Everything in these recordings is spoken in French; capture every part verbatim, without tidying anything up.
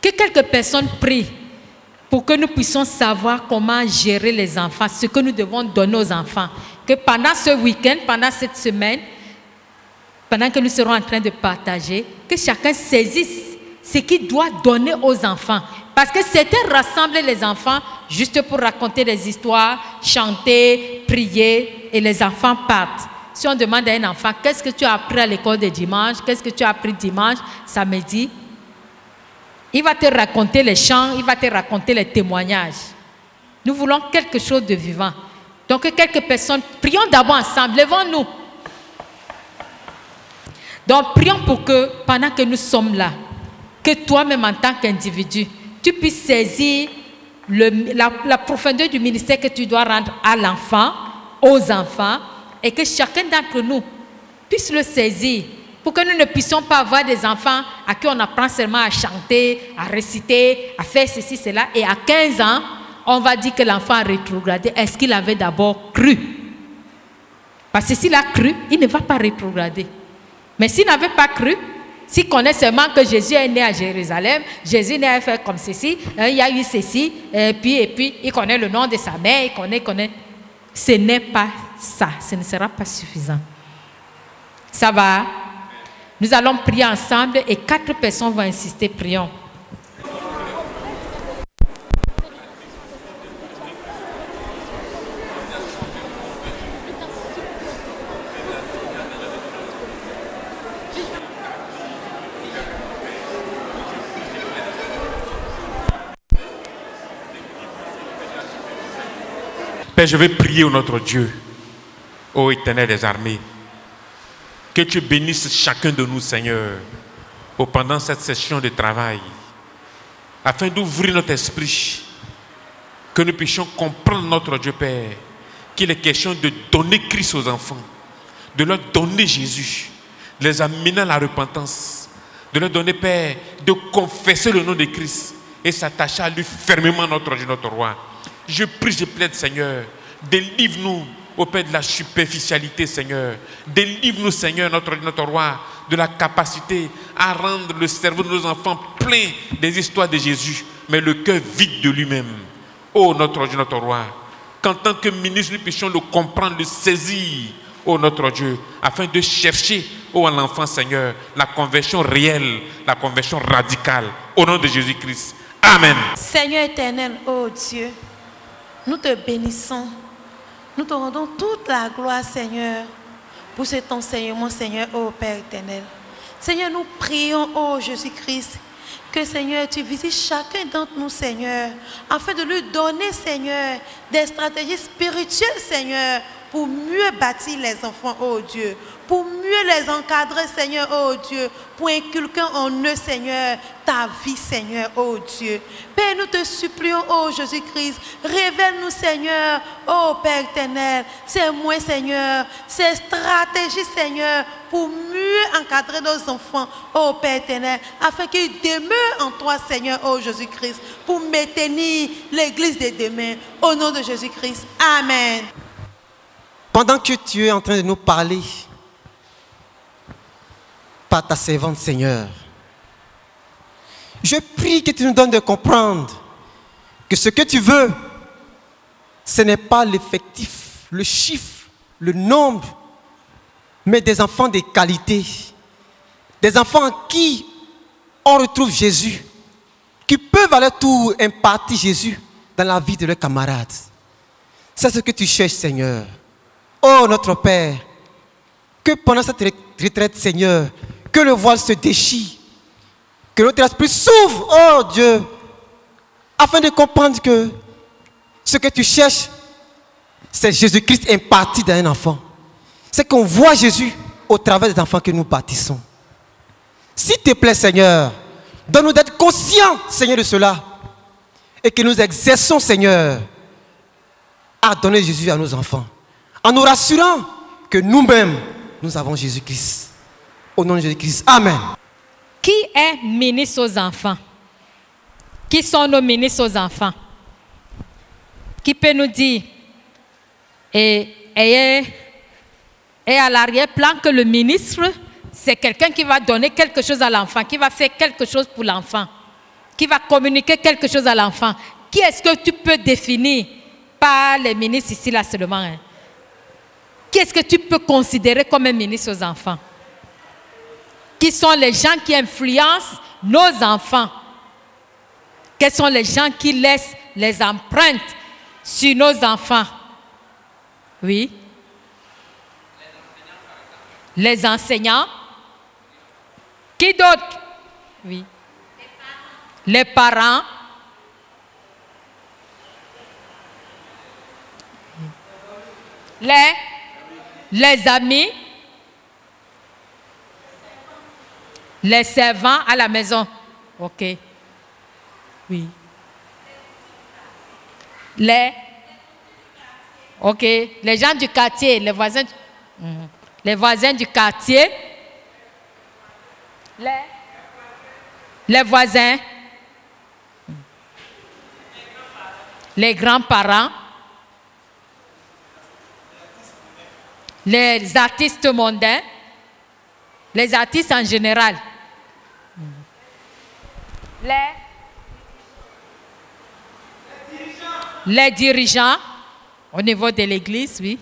Que quelques personnes prient pour que nous puissions savoir comment gérer les enfants, ce que nous devons donner aux enfants. Que pendant ce week-end, pendant cette semaine, pendant que nous serons en train de partager, que chacun saisisse ce qu'il doit donner aux enfants. Parce que c'était rassembler les enfants juste pour raconter des histoires, chanter, prier, et les enfants partent. Si on demande à un enfant, qu'est-ce que tu as appris à l'école de dimanche, qu'est-ce que tu as appris dimanche, samedi, il va te raconter les chants, il va te raconter les témoignages. Nous voulons quelque chose de vivant. Donc quelques personnes, prions d'abord ensemble, levons-nous. Donc prions pour que, pendant que nous sommes là, que toi-même en tant qu'individu, tu puisses saisir le, la, la profondeur du ministère que tu dois rendre à l'enfant, aux enfants, et que chacun d'entre nous puisse le saisir, pour que nous ne puissions pas avoir des enfants à qui on apprend seulement à chanter, à réciter, à faire ceci, cela, et à quinze ans, on va dire que l'enfant a rétrogradé. Est-ce qu'il avait d'abord cru? Parce que s'il a cru, il ne va pas rétrograder. Mais s'il n'avait pas cru, s'il connaît seulement que Jésus est né à Jérusalem, Jésus n'est pas fait comme ceci, hein, il y a eu ceci, et puis, et puis il connaît le nom de sa mère, il connaît, connaît. Ce n'est pas ça, ce ne sera pas suffisant. Ça va? Nous allons prier ensemble et quatre personnes vont insister, prions. Père, je vais prier au notre Dieu, ô Éternel des armées, que tu bénisses chacun de nous, Seigneur, pendant cette session de travail, afin d'ouvrir notre esprit, que nous puissions comprendre notre Dieu, Père, qu'il est question de donner Christ aux enfants, de leur donner Jésus, de les amener à la repentance, de leur donner, Père, de confesser le nom de Christ et s'attacher à lui fermement, notre Dieu, notre roi. Je prie, je plaide, Seigneur, délivre-nous, au Père, de la superficialité, Seigneur. Délivre-nous, Seigneur, notre, notre roi, de la capacité à rendre le cerveau de nos enfants plein des histoires de Jésus, mais le cœur vide de lui-même. Oh, notre Dieu, notre roi, qu'en tant que ministre, nous puissions le comprendre, le saisir, oh, notre Dieu, afin de chercher, oh, à l'enfant, Seigneur, la conversion réelle, la conversion radicale, au nom de Jésus-Christ. Amen. Seigneur éternel, oh Dieu, nous te bénissons. Nous te rendons toute la gloire, Seigneur, pour cet enseignement, Seigneur, ô Père éternel. Seigneur, nous prions, ô Jésus-Christ, que, Seigneur, tu visites chacun d'entre nous, Seigneur, afin de lui donner, Seigneur, des stratégies spirituelles, Seigneur, pour mieux bâtir les enfants, ô Dieu, pour mieux les encadrer, Seigneur, ô Dieu, pour inculquer en eux, Seigneur, ta vie, Seigneur, ô Dieu. Père, nous te supplions, ô Jésus-Christ, révèle-nous, Seigneur, ô Père éternel, ces moyens, Seigneur, ces stratégies, Seigneur, pour mieux encadrer nos enfants, ô Père éternel, afin qu'ils demeurent en toi, Seigneur, ô Jésus-Christ, pour maintenir l'église de demain, au nom de Jésus-Christ. Amen. Pendant que tu es en train de nous parler par ta servante, Seigneur, je prie que tu nous donnes de comprendre que ce que tu veux, ce n'est pas l'effectif, le chiffre, le nombre, mais des enfants de qualité, des enfants en qui on retrouve Jésus, qui peuvent à leur tour impartir Jésus dans la vie de leurs camarades. C'est ce que tu cherches, Seigneur. Oh notre Père, que pendant cette retraite, Seigneur, que le voile se déchire, que notre esprit s'ouvre, oh Dieu, afin de comprendre que ce que tu cherches, c'est Jésus-Christ imparti dans un enfant. C'est qu'on voit Jésus au travers des enfants que nous bâtissons. S'il te plaît, Seigneur, donne-nous d'être conscients, Seigneur, de cela, et que nous exerçons, Seigneur, à donner Jésus à nos enfants, en nous rassurant que nous-mêmes, nous avons Jésus-Christ. Au nom de Jésus-Christ. Amen. Qui est ministre aux enfants? Qui sont nos ministres aux enfants? Qui peut nous dire, et, et, et à l'arrière-plan que le ministre, c'est quelqu'un qui va donner quelque chose à l'enfant, qui va faire quelque chose pour l'enfant. qui va communiquer quelque chose à l'enfant. Qui est-ce que tu peux définir? Pas les ministres ici là seulement. Hein. Qui est-ce que tu peux considérer comme un ministre aux enfants? Qui sont les gens qui influencent nos enfants? Quels sont les gens qui laissent les empreintes sur nos enfants? Oui. Les enseignants. Qui d'autre? Oui. Les parents. Les, les amis. Les servants à la maison. Ok. Oui. Les. Ok. Les gens du quartier, les voisins. Mm, les voisins du quartier. Les. Les voisins. Les grands-parents. Les artistes mondains. Les artistes en général. Les, les dirigeants au niveau de l'église, oui.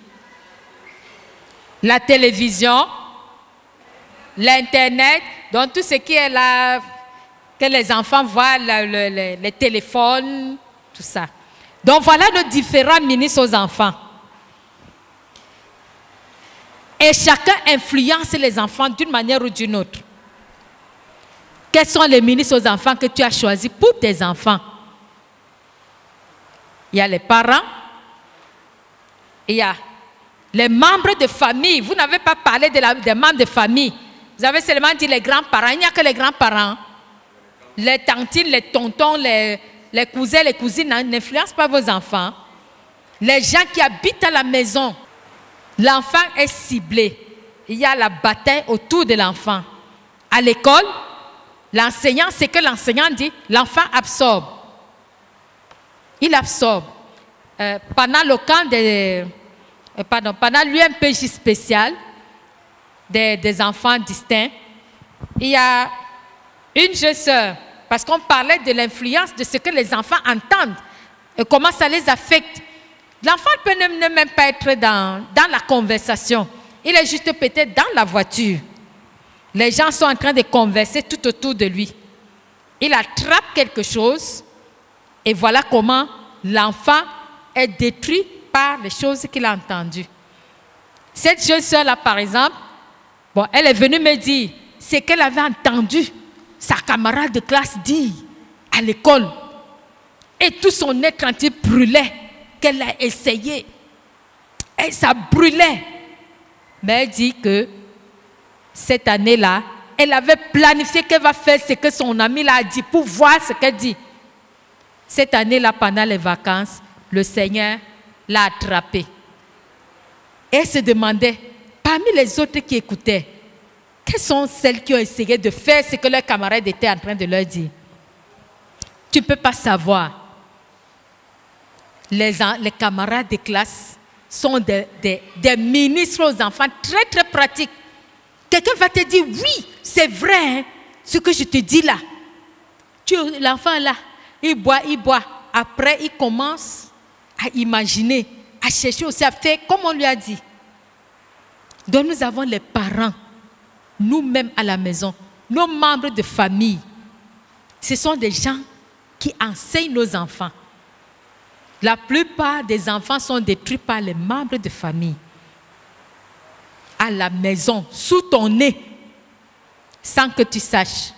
La télévision, l'Internet, donc tout ce qui est là, que les enfants voient, le, le, le, les téléphones, tout ça. Donc voilà nos différents ministres aux enfants. Et chacun influence les enfants d'une manière ou d'une autre. Quels sont les ministres aux enfants que tu as choisis pour tes enfants? Il y a les parents, il y a les membres de famille. Vous n'avez pas parlé de la, des membres de famille. Vous avez seulement dit les grands-parents. Il n'y a que les grands-parents. Les tantines, les tontons, les, les cousins, les cousines n'influencent pas vos enfants. Les gens qui habitent à la maison. L'enfant est ciblé. Il y a la bataille autour de l'enfant. À l'école, l'enseignant, c'est que l'enseignant dit, l'enfant absorbe. Il absorbe. Euh, pendant le camp de, euh, pardon, pendant l'U M P J spécial des, des enfants distincts, il y a une jeune sœur, parce qu'on parlait de l'influence de ce que les enfants entendent et comment ça les affecte. L'enfant peut ne, ne même pas être dans, dans la conversation. Il est juste peut-être dans la voiture. Les gens sont en train de converser tout autour de lui. Il attrape quelque chose et voilà comment l'enfant est détruit par les choses qu'il a entendues. Cette jeune sœur-là, par exemple, bon, elle est venue me dire ce qu'elle avait entendu sa camarade de classe dire à l'école. Et tout son être entier brûlait, qu'elle a essayé. Et ça brûlait. Mais elle dit que cette année-là, elle avait planifié qu'elle va faire ce que son ami l'a dit pour voir ce qu'elle dit. Cette année-là, pendant les vacances, le Seigneur l'a attrapée. Et elle se demandait, parmi les autres qui écoutaient, quelles sont celles qui ont essayé de faire ce que leurs camarades étaient en train de leur dire? Tu ne peux pas savoir. Les, les camarades de classe sont des, des, des ministres aux enfants très très pratiques. Quelqu'un va te dire, oui, c'est vrai, hein, ce que je te dis là. L'enfant là, il boit, il boit. Après, il commence à imaginer, à chercher aussi à faire comme on lui a dit. Donc nous avons les parents, nous-mêmes à la maison, nos membres de famille. Ce sont des gens qui enseignent nos enfants. La plupart des enfants sont détruits par les membres de famille. À la maison, sous ton nez, sans que tu saches.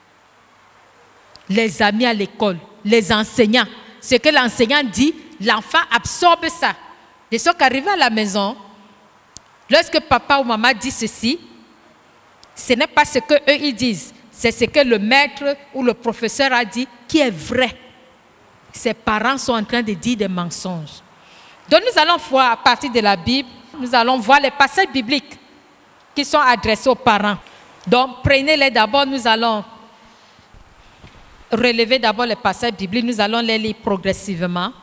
Les amis à l'école, les enseignants. Ce que l'enseignant dit, l'enfant absorbe ça. De ce qu'arrivé à la maison, lorsque papa ou maman dit ceci, ce n'est pas ce qu'eux ils disent, c'est ce que le maître ou le professeur a dit qui est vrai. Ses parents sont en train de dire des mensonges. Donc nous allons voir à partir de la Bible, nous allons voir les passages bibliques qui sont adressés aux parents. Donc prenez-les d'abord, nous allons relever d'abord les passages bibliques, nous allons les lire progressivement.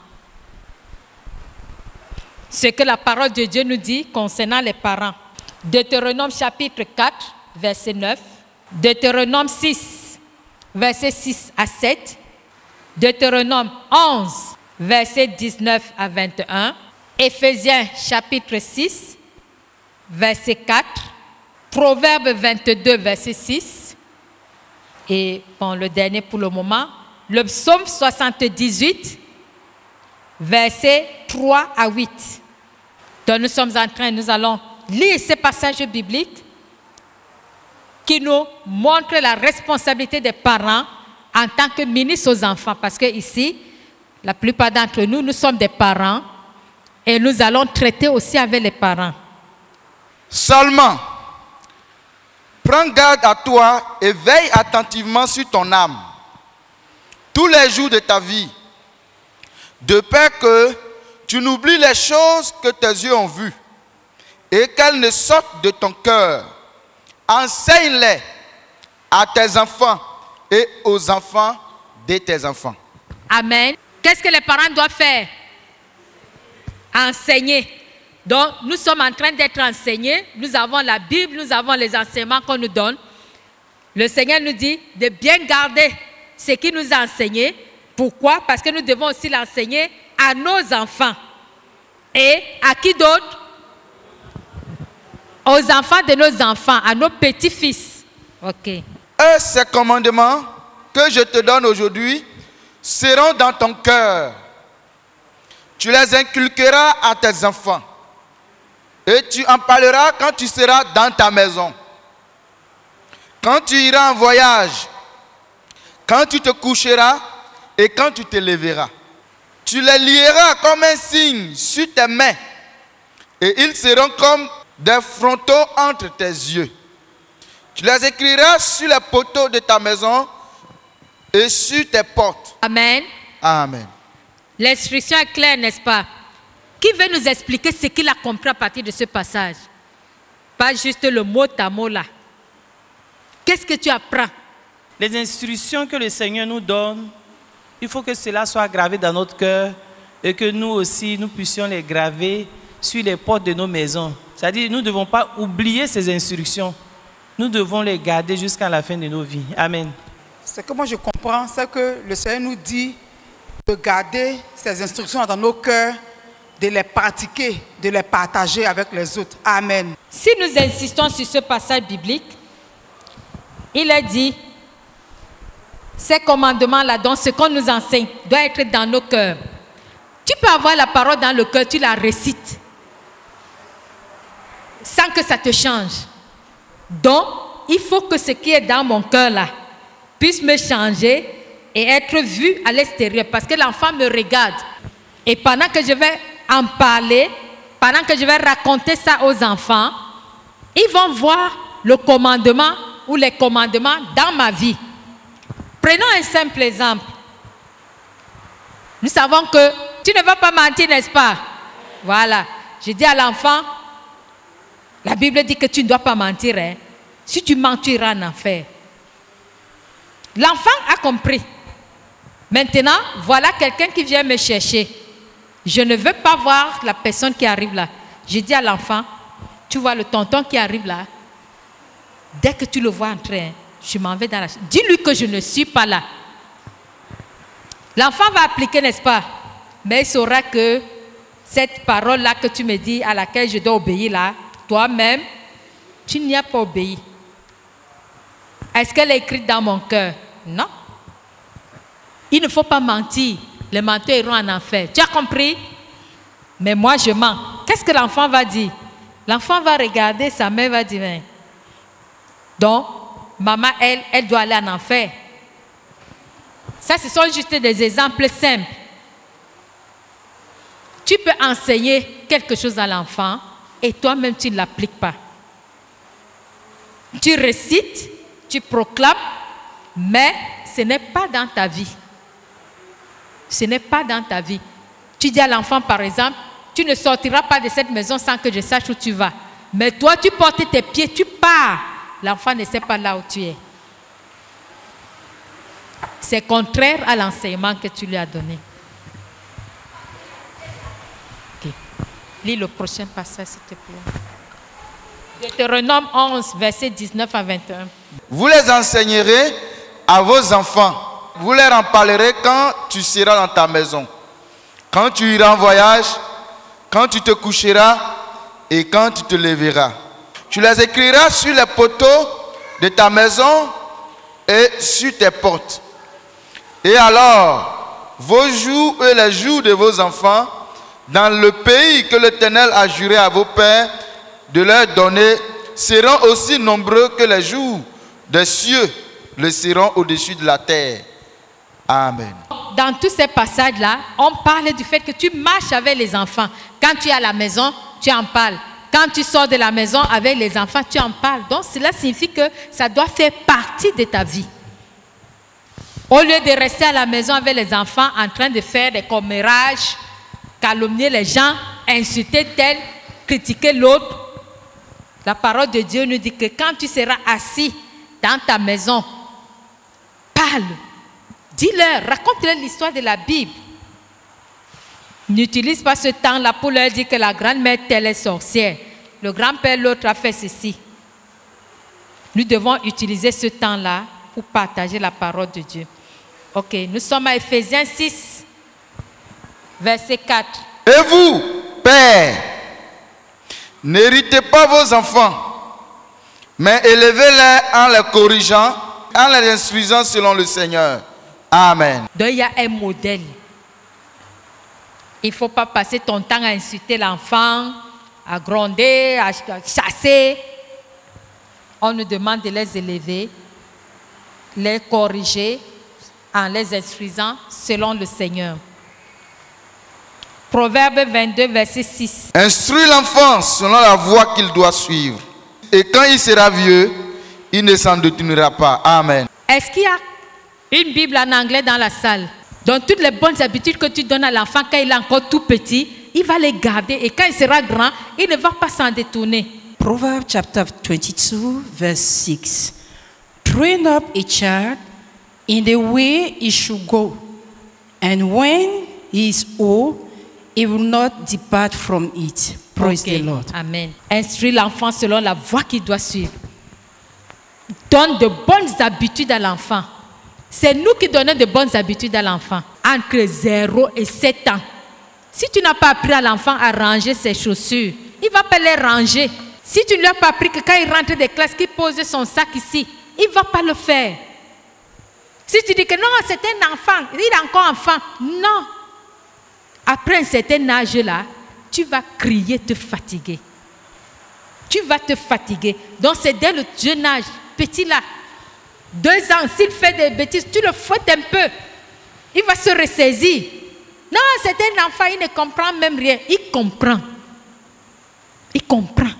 Ce que la parole de Dieu nous dit concernant les parents. Deutéronome chapitre quatre, verset neuf. Deutéronome six, verset six à sept. Deutéronome onze, versets dix-neuf à vingt et un. Éphésiens chapitre six, verset quatre. Proverbe vingt-deux, verset six. Et bon, le dernier pour le moment, le psaume soixante-dix-huit, versets trois à huit. Donc nous sommes en train, nous allons lire ces passages bibliques qui nous montrent la responsabilité des parents en tant que ministres aux enfants. Parce que ici, la plupart d'entre nous, nous sommes des parents et nous allons traiter aussi avec les parents. Seulement, prends garde à toi et veille attentivement sur ton âme tous les jours de ta vie, de peur que tu n'oublies les choses que tes yeux ont vues et qu'elles ne sortent de ton cœur. Enseigne-les à tes enfants et aux enfants de tes enfants. Amen. Qu'est-ce que les parents doivent faire? Enseigner. Donc, nous sommes en train d'être enseignés. Nous avons la Bible, nous avons les enseignements qu'on nous donne. Le Seigneur nous dit de bien garder ce qu'il nous a enseigné. Pourquoi? Parce que nous devons aussi l'enseigner à nos enfants. Et à qui d'autre? Aux enfants de nos enfants, à nos petits-fils. Ok. Et ces commandements que je te donne aujourd'hui seront dans ton cœur. Tu les inculqueras à tes enfants. Et tu en parleras quand tu seras dans ta maison. Quand tu iras en voyage. Quand tu te coucheras et quand tu te lèveras. Tu les lieras comme un signe sur tes mains. Et ils seront comme des frontaux entre tes yeux. Tu les écriras sur les poteaux de ta maison et sur tes portes. Amen. Amen. L'instruction est claire, n'est-ce pas? Qui veut nous expliquer ce qu'il a compris à partir de ce passage? Pas juste le mot à mot là. Qu'est-ce que tu apprends? Les instructions que le Seigneur nous donne, il faut que cela soit gravé dans notre cœur et que nous aussi, nous puissions les graver sur les portes de nos maisons. C'est-à-dire, nous ne devons pas oublier ces instructions. Nous devons les garder jusqu'à la fin de nos vies. Amen. Ce que moi je comprends, c'est que le Seigneur nous dit de garder ces instructions dans nos cœurs, de les pratiquer, de les partager avec les autres. Amen. Si nous insistons sur ce passage biblique, il est dit, ces commandements-là, donc ce qu'on nous enseigne, doit être dans nos cœurs. Tu peux avoir la parole dans le cœur, tu la récites, sans que ça te change. Donc, il faut que ce qui est dans mon cœur-là puisse me changer et être vu à l'extérieur, parce que l'enfant me regarde. Et pendant que je vais en parler, pendant que je vais raconter ça aux enfants, ils vont voir le commandement ou les commandements dans ma vie. Prenons un simple exemple. Nous savons que tu ne vas pas mentir, n'est-ce pas? Voilà. Je dis à l'enfant, la Bible dit que tu ne dois pas mentir. Hein? Si tu mens, tu iras en enfer. L'enfant a compris. Maintenant, voilà quelqu'un qui vient me chercher. Je ne veux pas voir la personne qui arrive là. Je dis à l'enfant, tu vois le tonton qui arrive là. Dès que tu le vois entrer, je m'en vais dans la... Dis-lui que je ne suis pas là. L'enfant va appliquer, n'est-ce pas? Mais il saura que cette parole-là que tu me dis, à laquelle je dois obéir là, toi-même, tu n'y as pas obéi. Est-ce qu'elle est écrite dans mon cœur? Non. Il ne faut pas mentir. Les menteurs iront en enfer. Tu as compris? Mais moi, je mens. Qu'est-ce que l'enfant va dire? L'enfant va regarder, sa mère va dire, mais... Donc, maman, elle, elle doit aller en enfer. Ça, ce sont juste des exemples simples. Tu peux enseigner quelque chose à l'enfant et toi-même, tu ne l'appliques pas. Tu récites, tu proclames, mais ce n'est pas dans ta vie. Ce n'est pas dans ta vie. Tu dis à l'enfant, par exemple, tu ne sortiras pas de cette maison sans que je sache où tu vas. Mais toi, tu portes tes pieds, tu pars. L'enfant ne sait pas là où tu es. C'est contraire à l'enseignement que tu lui as donné. Okay. Lis le prochain passage, s'il te plaît. Deutéronome onze, versets dix-neuf à vingt et un. Vous les enseignerez à vos enfants vous leur en parlerai quand tu seras dans ta maison, quand tu iras en voyage, quand tu te coucheras et quand tu te lèveras. Tu les écriras sur les poteaux de ta maison et sur tes portes. Et alors, vos jours et les jours de vos enfants, dans le pays que l'Éternel a juré à vos pères de leur donner, seront aussi nombreux que les jours des cieux le seront au-dessus de la terre. Amen. Dans tous ces passages-là, on parle du fait que tu marches avec les enfants. Quand tu es à la maison, tu en parles. Quand tu sors de la maison avec les enfants, tu en parles. Donc cela signifie que ça doit faire partie de ta vie. Au lieu de rester à la maison avec les enfants en train de faire des commérages, calomnier les gens, insulter tel, critiquer l'autre, la parole de Dieu nous dit que quand tu seras assis dans ta maison, parle, dis-leur, raconte-leur l'histoire de la Bible. N'utilise pas ce temps-là pour leur dire que la grand-mère telle est sorcière. Le grand-père l'autre a fait ceci. Nous devons utiliser ce temps-là pour partager la parole de Dieu. Ok, nous sommes à Ephésiens six, verset quatre. Et vous, pères, n'héritez pas vos enfants, mais élevez-les en les corrigeant, en les instruisant selon le Seigneur. Amen. Donc il y a un modèle. Il ne faut pas passer ton temps à insulter l'enfant, à gronder, à chasser. On nous demande de les élever, les corriger en les instruisant selon le Seigneur. Proverbe vingt-deux, verset six. Instruis l'enfant selon la voie qu'il doit suivre. Et quand il sera vieux, il ne s'en détournera pas. Amen. Est-ce qu'il y a une Bible en anglais dans la salle? Donc toutes les bonnes habitudes que tu donnes à l'enfant quand il est encore tout petit, il va les garder. Et quand il sera grand, il ne va pas s'en détourner. Proverbs chapter twenty-two, verse six. Train up a child in the way he should go, and when he is old, he will not depart from it. Praise Okay. the Lord. Amen. Instruis l'enfant selon la voie qu'il doit suivre. Donne de bonnes habitudes à l'enfant. C'est nous qui donnons de bonnes habitudes à l'enfant. Entre zéro et sept ans. Si tu n'as pas appris à l'enfant à ranger ses chaussures, il ne va pas les ranger. Si tu ne lui as pas appris que quand il rentre des classes, qu'il pose son sac ici, il ne va pas le faire. Si tu dis que non, c'est un enfant, il est encore enfant. Non. Après un certain âge-là, tu vas crier, te fatiguer. Tu vas te fatiguer. Donc c'est dès le jeune âge, petit là, deux ans, s'il fait des bêtises, tu le fouettes un peu. Il va se ressaisir. Non, c'est un enfant, il ne comprend même rien. Il comprend. Il comprend.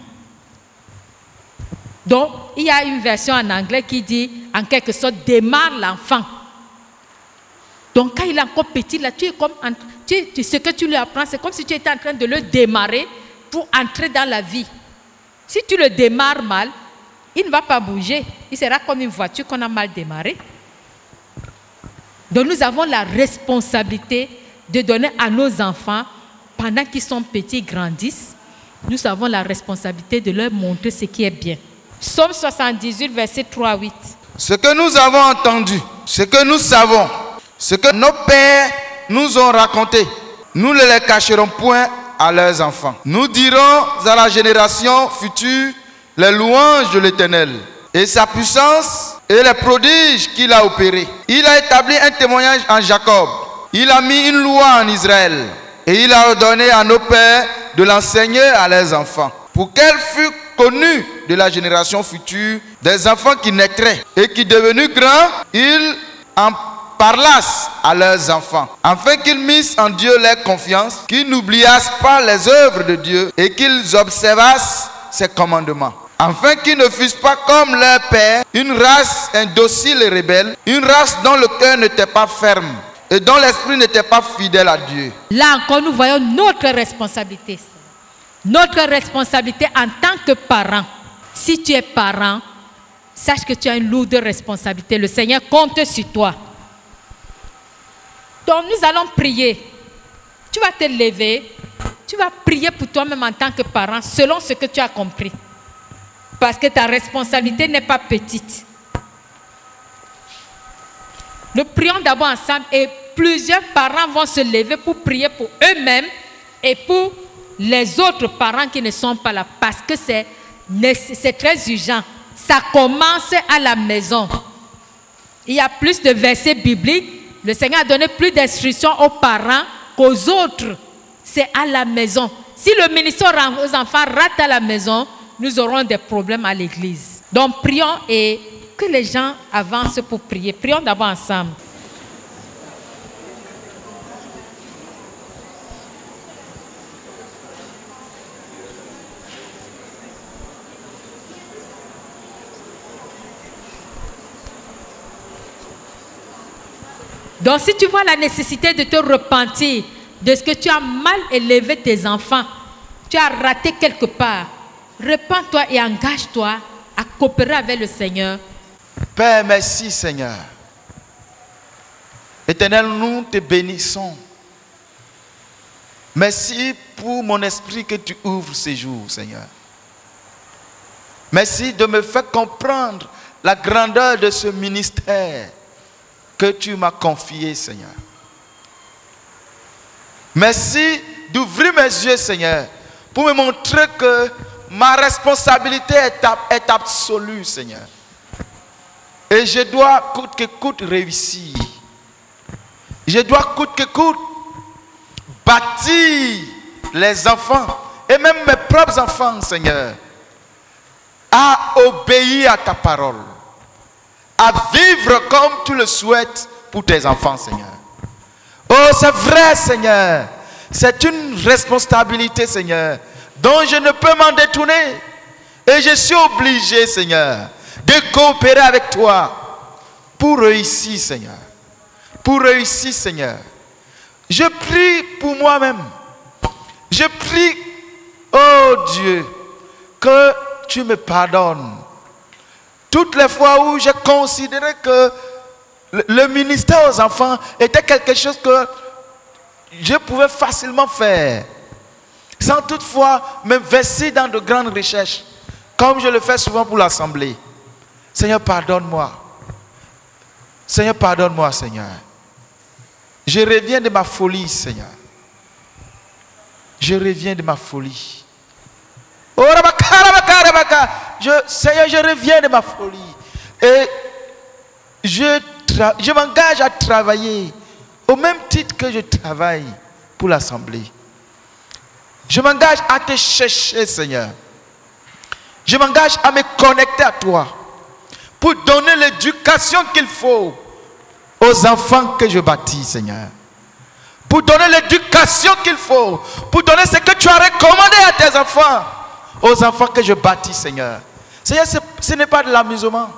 Donc, il y a une version en anglais qui dit, en quelque sorte, démarre l'enfant. Donc, quand il est encore petit, là, tu es comme, tu, tu, ce que tu lui apprends, c'est comme si tu étais en train de le démarrer pour entrer dans la vie. Si tu le démarres mal, il ne va pas bouger. Il sera comme une voiture qu'on a mal démarrée. Donc, nous avons la responsabilité de donner à nos enfants, pendant qu'ils sont petits, ils grandissent, nous avons la responsabilité de leur montrer ce qui est bien. Psaume soixante-dix-huit, verset trois à huit. Ce que nous avons entendu, ce que nous savons, ce que nos pères nous ont raconté, nous ne les cacherons point à leurs enfants. Nous dirons à la génération future les louanges de l'Éternel et sa puissance et les prodiges qu'il a opérés. Il a établi un témoignage en Jacob. Il a mis une loi en Israël et il a ordonné à nos pères de l'enseigner à leurs enfants, pour qu'elle fût connue de la génération future, des enfants qui naîtraient et qui, devenus grands, ils en parlassent à leurs enfants, afin qu'ils missent en Dieu leur confiance, qu'ils n'oubliassent pas les œuvres de Dieu et qu'ils observassent ses commandements, afin qu'ils ne fussent pas comme leur père, une race indocile et rebelle, une race dont le cœur n'était pas ferme et dont l'esprit n'était pas fidèle à Dieu. Là encore, nous voyons notre responsabilité. Notre responsabilité en tant que parent. Si tu es parent, sache que tu as une lourde responsabilité. Le Seigneur compte sur toi. Donc nous allons prier. Tu vas te lever. Tu vas prier pour toi-même en tant que parent, selon ce que tu as compris. Parce que ta responsabilité n'est pas petite. Nous prions d'abord ensemble et plusieurs parents vont se lever pour prier pour eux-mêmes et pour les autres parents qui ne sont pas là parce que c'est c'est très urgent. Ça commence à la maison. Il y a plus de versets bibliques. Le Seigneur a donné plus d'instructions aux parents qu'aux autres. C'est à la maison. Si le ministère aux enfants rate à la maison, nous aurons des problèmes à l'église. Donc prions et que les gens avancent pour prier. Prions d'abord ensemble. Donc si tu vois la nécessité de te repentir de ce que tu as mal élevé tes enfants, tu as raté quelque part, repens-toi et engage-toi à coopérer avec le Seigneur. Père, merci Seigneur. Éternel, nous te bénissons. Merci pour mon esprit que tu ouvres ces jours, Seigneur. Merci de me faire comprendre la grandeur de ce ministère que tu m'as confié, Seigneur. Merci d'ouvrir mes yeux, Seigneur, pour me montrer que ma responsabilité est, est absolue, Seigneur. Et je dois, coûte que coûte, réussir. Je dois, coûte que coûte, bâtir les enfants, et même mes propres enfants, Seigneur, à obéir à ta parole, à vivre comme tu le souhaites pour tes enfants, Seigneur. Oh, c'est vrai, Seigneur. C'est une responsabilité, Seigneur, dont je ne peux m'en détourner. Et je suis obligé, Seigneur, de coopérer avec toi pour réussir, Seigneur. Pour réussir, Seigneur. Je prie pour moi-même. Je prie, oh Dieu, que tu me pardonnes. Toutes les fois où j'ai considéré que le ministère aux enfants était quelque chose que je pouvais facilement faire, sans toutefois m'investir dans de grandes recherches, comme je le fais souvent pour l'Assemblée. Seigneur, pardonne-moi. Seigneur, pardonne-moi, Seigneur. Je reviens de ma folie, Seigneur. Je reviens de ma folie. Oh, je, Seigneur, je reviens de ma folie. Et je, je m'engage à travailler au même titre que je travaille pour l'Assemblée. Je m'engage à te chercher, Seigneur. Je m'engage à me connecter à toi pour donner l'éducation qu'il faut aux enfants que je bâtis, Seigneur. Pour donner l'éducation qu'il faut, pour donner ce que tu as recommandé à tes enfants, aux enfants que je bâtis, Seigneur. Seigneur, ce n'est pas de l'amusement.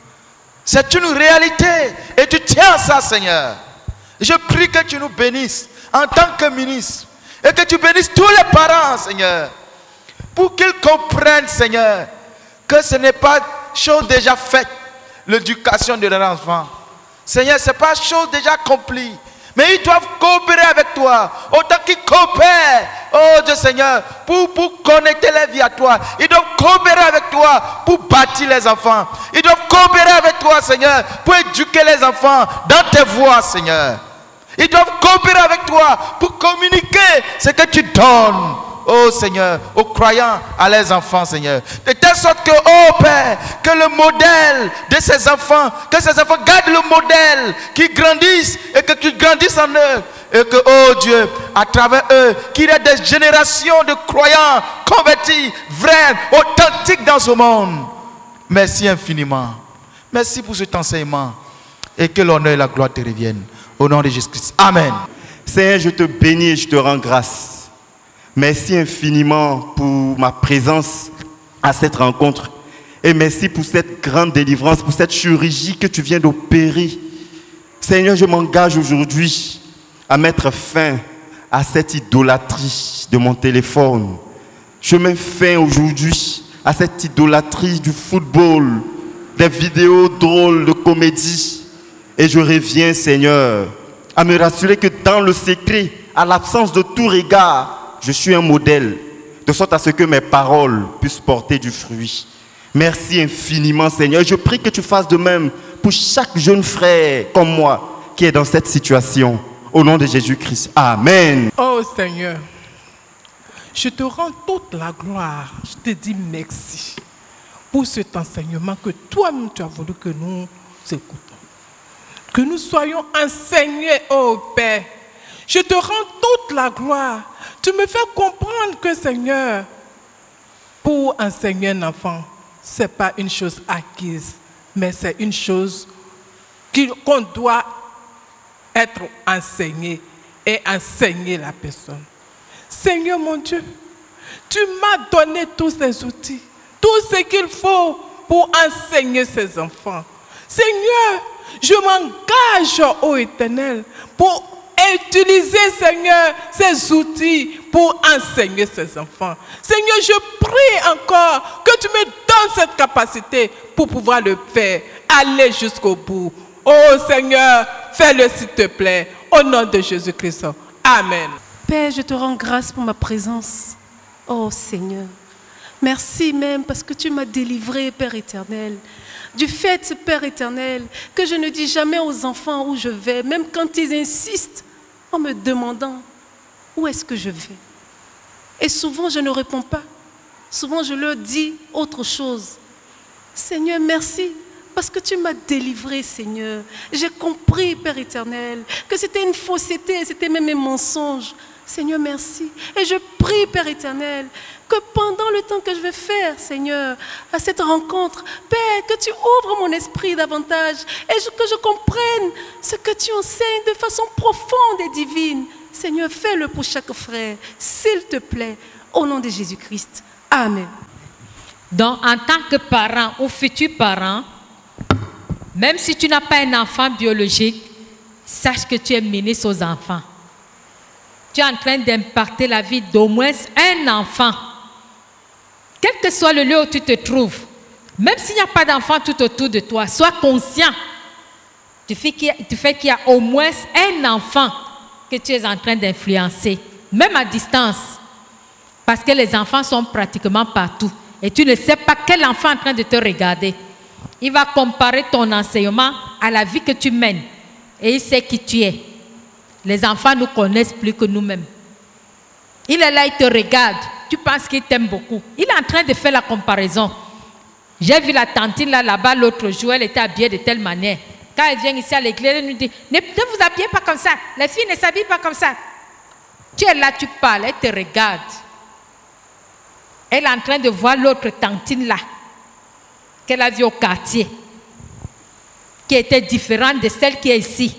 C'est une réalité. Et tu tiens à ça, Seigneur. Je prie que tu nous bénisses en tant que ministre. Et que tu bénisses tous les parents, Seigneur. Pour qu'ils comprennent, Seigneur, que ce n'est pas chose déjà faite, l'éducation de leurs enfants. Seigneur, ce n'est pas chose déjà accomplie. Mais ils doivent coopérer avec toi. Autant qu'ils coopèrent, oh Dieu Seigneur, pour, pour connecter les vies à toi. Ils doivent coopérer avec toi pour bâtir les enfants. Ils doivent coopérer avec toi, Seigneur, pour éduquer les enfants dans tes voies, Seigneur. Ils doivent coopérer avec toi pour communiquer ce que tu donnes, oh Seigneur, aux croyants, à leurs enfants, Seigneur. De telle sorte que, oh Père, que le modèle de ces enfants, que ces enfants gardent le modèle, qu'ils grandissent et que qu'ils grandissent en eux. Et que, oh Dieu, à travers eux, qu'il y ait des générations de croyants convertis, vrais, authentiques dans ce monde. Merci infiniment. Merci pour cet enseignement. Et que l'honneur et la gloire te reviennent. Au nom de Jésus-Christ. Amen. Seigneur, je te bénis et je te rends grâce. Merci infiniment pour ma présence à cette rencontre. Et merci pour cette grande délivrance, pour cette chirurgie que tu viens d'opérer. Seigneur, je m'engage aujourd'hui à mettre fin à cette idolâtrie de mon téléphone. Je mets fin aujourd'hui à cette idolâtrie du football, des vidéos drôles de comédie. Et je reviens, Seigneur, à me rassurer que dans le secret, à l'absence de tout regard, je suis un modèle, de sorte à ce que mes paroles puissent porter du fruit. Merci infiniment, Seigneur. Je prie que tu fasses de même pour pour chaque jeune frère comme moi qui est dans cette situation. Au nom de Jésus-Christ. Amen. Oh Seigneur, je te rends toute la gloire. Je te dis merci pour cet enseignement que toi-même tu as voulu que nous écoutons. Que nous soyons enseignés, oh Père. Je te rends toute la gloire. Tu me fais comprendre que, Seigneur, pour enseigner un enfant, ce n'est pas une chose acquise, mais c'est une chose qu'on doit être enseigné et enseigner la personne. Seigneur mon Dieu, tu m'as donné tous ces outils, tout ce qu'il faut pour enseigner ces enfants. Seigneur, je m'engage, ô Éternel, pour utiliser, Seigneur, ces outils pour enseigner ces enfants. Seigneur, je prie encore que tu me donnes cette capacité pour pouvoir le faire, aller jusqu'au bout. Oh Seigneur, fais-le s'il te plaît, au nom de Jésus-Christ. Amen. Père, je te rends grâce pour ma présence. Oh Seigneur, merci même parce que tu m'as délivré, Père éternel, du fait, Père éternel, que je ne dis jamais aux enfants où je vais, même quand ils insistent en me demandant où est-ce que je vais. Et souvent, je ne réponds pas. Souvent, je leur dis autre chose. Seigneur, merci, parce que tu m'as délivré, Seigneur. J'ai compris, Père éternel, que c'était une fausseté, c'était même un mensonge. Seigneur, merci. Et je prie, Père éternel, que pendant le temps que je vais faire, Seigneur, à cette rencontre, Père, que tu ouvres mon esprit davantage et que je comprenne ce que tu enseignes de façon profonde et divine. Seigneur, fais-le pour chaque frère, s'il te plaît, au nom de Jésus-Christ. Amen. Donc, en tant que parent ou futur parent, même si tu n'as pas un enfant biologique, sache que tu es ministre aux enfants. Tu es en train d'impacter la vie d'au moins un enfant. Quel que soit le lieu où tu te trouves, même s'il n'y a pas d'enfant tout autour de toi, sois conscient du fait qu'il y a au moins un enfant que tu es en train d'influencer, même à distance. Parce que les enfants sont pratiquement partout. Et tu ne sais pas quel enfant est en train de te regarder. Il va comparer ton enseignement à la vie que tu mènes. Et il sait qui tu es. Les enfants nous connaissent plus que nous-mêmes. Il est là, il te regarde. Tu penses qu'il t'aime beaucoup. Il est en train de faire la comparaison. J'ai vu la tantine là, là-bas l'autre jour, elle était habillée de telle manière. Quand elle vient ici à l'église, elle nous dit, ne, ne vous habillez pas comme ça. Les filles ne s'habillent pas comme ça. Tu es là, tu parles, elle te regarde. Elle est en train de voir l'autre tantine là, qu'elle a vue au quartier, qui était différente de celle qui est ici.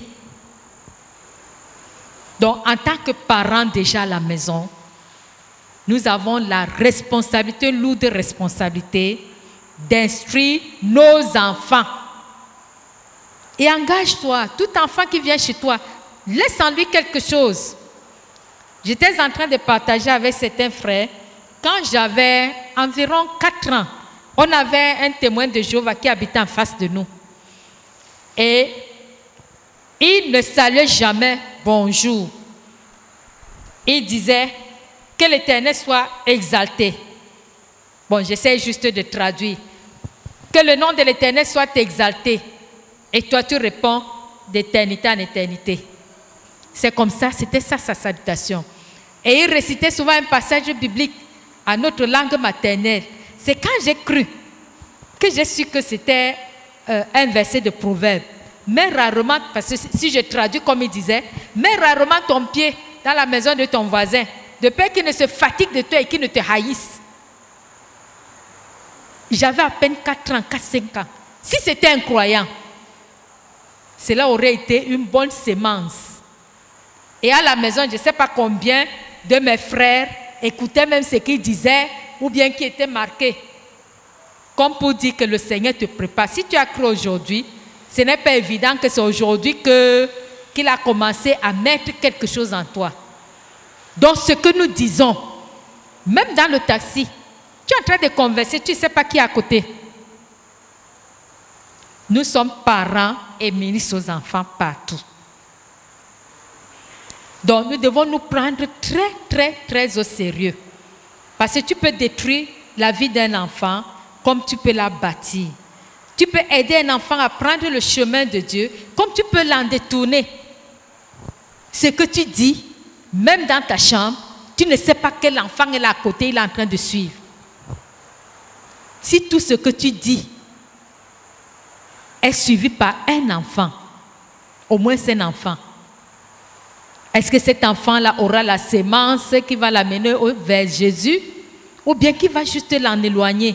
Donc, en tant que parents déjà à la maison, nous avons la responsabilité, lourde responsabilité, d'instruire nos enfants. Et engage-toi, tout enfant qui vient chez toi, laisse en lui quelque chose. J'étais en train de partager avec certains frères, quand j'avais environ quatre ans, on avait un témoin de Jéhovah qui habitait en face de nous. Et il ne saluait jamais bonjour. Il disait que l'Éternel soit exalté. Bon, j'essaie juste de traduire. Que le nom de l'Éternel soit exalté. Et toi, tu réponds d'éternité en éternité. C'est comme ça, c'était ça sa salutation. Et il récitait souvent un passage biblique à notre langue maternelle. C'est quand j'ai cru que j'ai su que c'était euh, un verset de Proverbe. Mets rarement, parce que si je traduis comme il disait, mets rarement ton pied dans la maison de ton voisin, de peur qu'il ne se fatigue de toi et qu'il ne te haïsse. J'avais à peine quatre ans, quatre cinq ans. Si c'était un croyant, cela aurait été une bonne sémence. Et à la maison, je ne sais pas combien de mes frères écoutaient même ce qu'il disait ou bien qui était marqué. Comme pour dire que le Seigneur te prépare. Si tu as cru aujourd'hui, ce n'est pas évident que c'est aujourd'hui que, qu'il a commencé à mettre quelque chose en toi. Donc ce que nous disons, même dans le taxi, tu es en train de converser, tu ne sais pas qui est à côté. Nous sommes parents et ministres aux enfants partout. Donc nous devons nous prendre très, très, très au sérieux. Parce que tu peux détruire la vie d'un enfant comme tu peux la bâtir. Tu peux aider un enfant à prendre le chemin de Dieu, comme tu peux l'en détourner. Ce que tu dis, même dans ta chambre, tu ne sais pas quel enfant est là à côté, il est en train de suivre. Si tout ce que tu dis est suivi par un enfant, au moins c'est un enfant, est-ce que cet enfant-là aura la sémence qui va l'amener vers Jésus ou bien qui va juste l'en éloigner?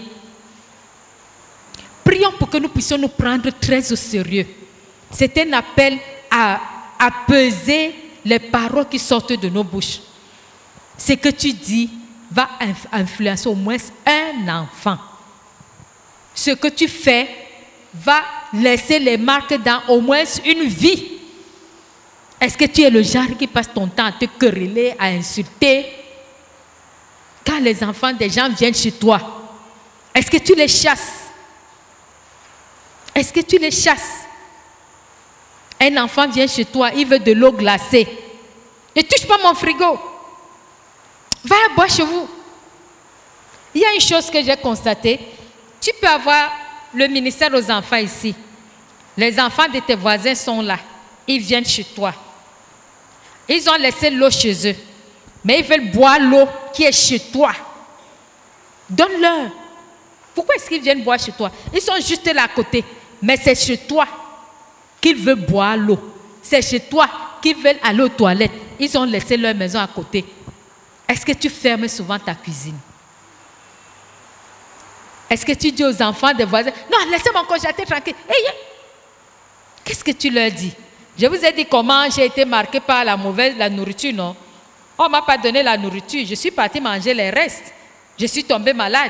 Prions pour que nous puissions nous prendre très au sérieux. C'est un appel à, à peser les paroles qui sortent de nos bouches. Ce que tu dis va influencer au moins un enfant. Ce que tu fais va laisser les marques dans au moins une vie. Est-ce que tu es le genre qui passe ton temps à te quereller, à insulter quand les enfants des gens viennent chez toi? Est-ce que tu les chasses? Est-ce que tu les chasses? Un enfant vient chez toi, il veut de l'eau glacée. Ne touche pas mon frigo. Va boire chez vous. Il y a une chose que j'ai constatée. Tu peux avoir le ministère aux enfants ici. Les enfants de tes voisins sont là. Ils viennent chez toi. Ils ont laissé l'eau chez eux. Mais ils veulent boire l'eau qui est chez toi. Donne-leur. Pourquoi est-ce qu'ils viennent boire chez toi? Ils sont juste là à côté. Mais c'est chez toi qu'ils veulent boire l'eau. C'est chez toi qu'ils veulent aller aux toilettes. Ils ont laissé leur maison à côté. Est-ce que tu fermes souvent ta cuisine? Est-ce que tu dis aux enfants des voisins, non, laissez mon congélateur tranquille. Hey, qu'est-ce que tu leur dis? Je vous ai dit comment j'ai été marqué par la mauvaise la nourriture, non? On ne m'a pas donné la nourriture. Je suis partie manger les restes. Je suis tombée malade.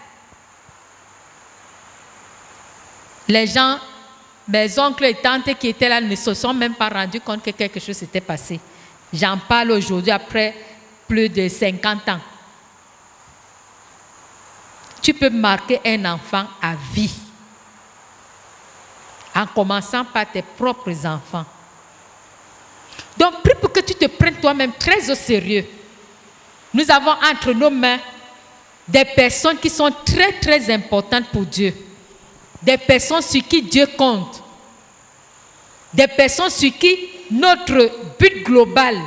Les gens, mes oncles et tantes qui étaient là ne se sont même pas rendus compte que quelque chose s'était passé. J'en parle aujourd'hui après plus de cinquante ans. Tu peux marquer un enfant à vie en commençant par tes propres enfants. Donc, prie pour que tu te prennes toi-même très au sérieux. Nous avons entre nos mains des personnes qui sont très très importantes pour Dieu. Des personnes sur qui Dieu compte. Des personnes sur qui notre but global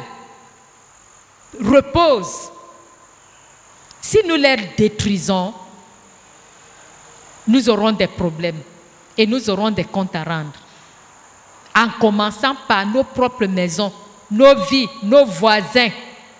repose. Si nous les détruisons, nous aurons des problèmes et nous aurons des comptes à rendre. En commençant par nos propres maisons, nos vies, nos voisins.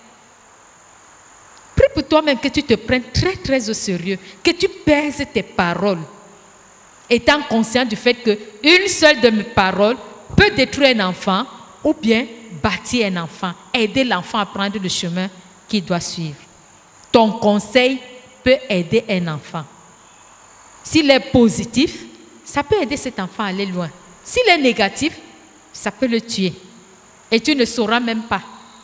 Prie pour toi-même que tu te prennes très très au sérieux, que tu pèses tes paroles, étant conscient du fait qu'une seule de mes paroles peut détruire un enfant ou bien bâtir un enfant, aider l'enfant à prendre le chemin qu'il doit suivre. Ton conseil peut aider un enfant. S'il est positif, ça peut aider cet enfant à aller loin. S'il est négatif, ça peut le tuer. Et tu ne sauras même pas.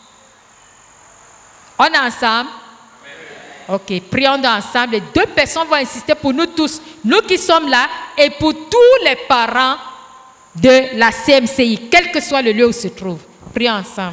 On est ensemble? Ok, prions ensemble. Les deux personnes vont insister pour nous tous, nous qui sommes là, et pour tous les parents de la C M C I, quel que soit le lieu où se trouve. Prions ensemble.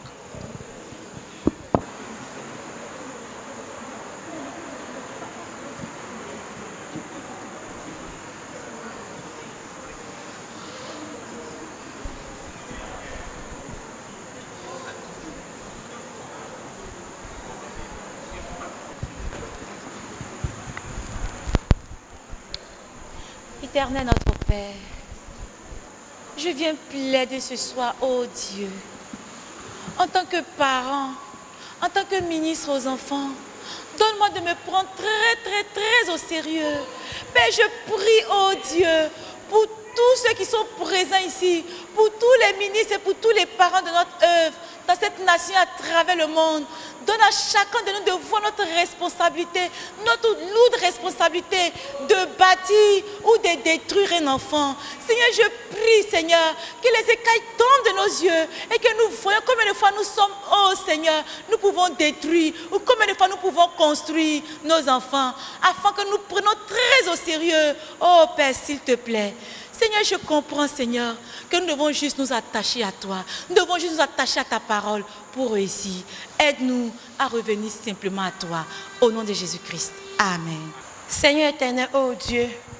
Éternel notre Père, je viens plaider ce soir, ô Dieu, en tant que parent, en tant que ministre aux enfants, donne-moi de me prendre très, très, très au sérieux. Père, je prie, ô Dieu, pour tous ceux qui sont présents ici, pour tous les ministres et pour tous les parents de notre œuvre, dans cette nation à travers le monde. Donne à chacun de nous de voir notre responsabilité, notre lourde responsabilité de bâtir ou de détruire un enfant. Seigneur, je prie, Seigneur, que les écailles tombent de nos yeux et que nous voyons combien de fois nous sommes, oh Seigneur, nous pouvons détruire ou combien de fois nous pouvons construire nos enfants afin que nous prenions très au sérieux. Oh Père, s'il te plaît. Seigneur, je comprends, Seigneur, que nous devons juste nous attacher à toi. Nous devons juste nous attacher à ta parole pour réussir. Aide-nous à revenir simplement à toi. Au nom de Jésus-Christ. Amen. Seigneur éternel, oh Dieu,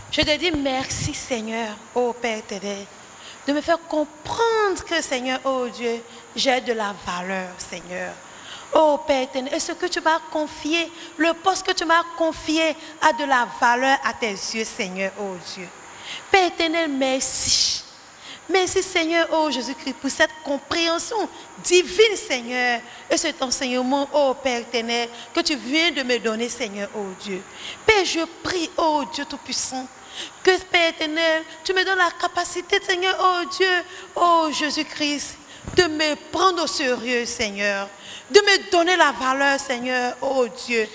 Je te dis merci, Seigneur, ô Père éternel, de me faire comprendre que, Seigneur, ô Dieu, j'ai de la valeur, Seigneur. Ô Père éternel, et ce que tu m'as confié, le poste que tu m'as confié a de la valeur à tes yeux, Seigneur, ô Dieu. Père éternel, merci. Merci, Seigneur, ô Jésus-Christ, pour cette compréhension divine, Seigneur, et cet enseignement, ô Père éternel, que tu viens de me donner, Seigneur, ô Dieu. Père, je prie, ô Dieu Tout-Puissant, que, Père éternel, tu me donnes la capacité, Seigneur, ô Dieu, ô Jésus-Christ, de me prendre au sérieux, Seigneur, de me donner la valeur, Seigneur, ô Dieu,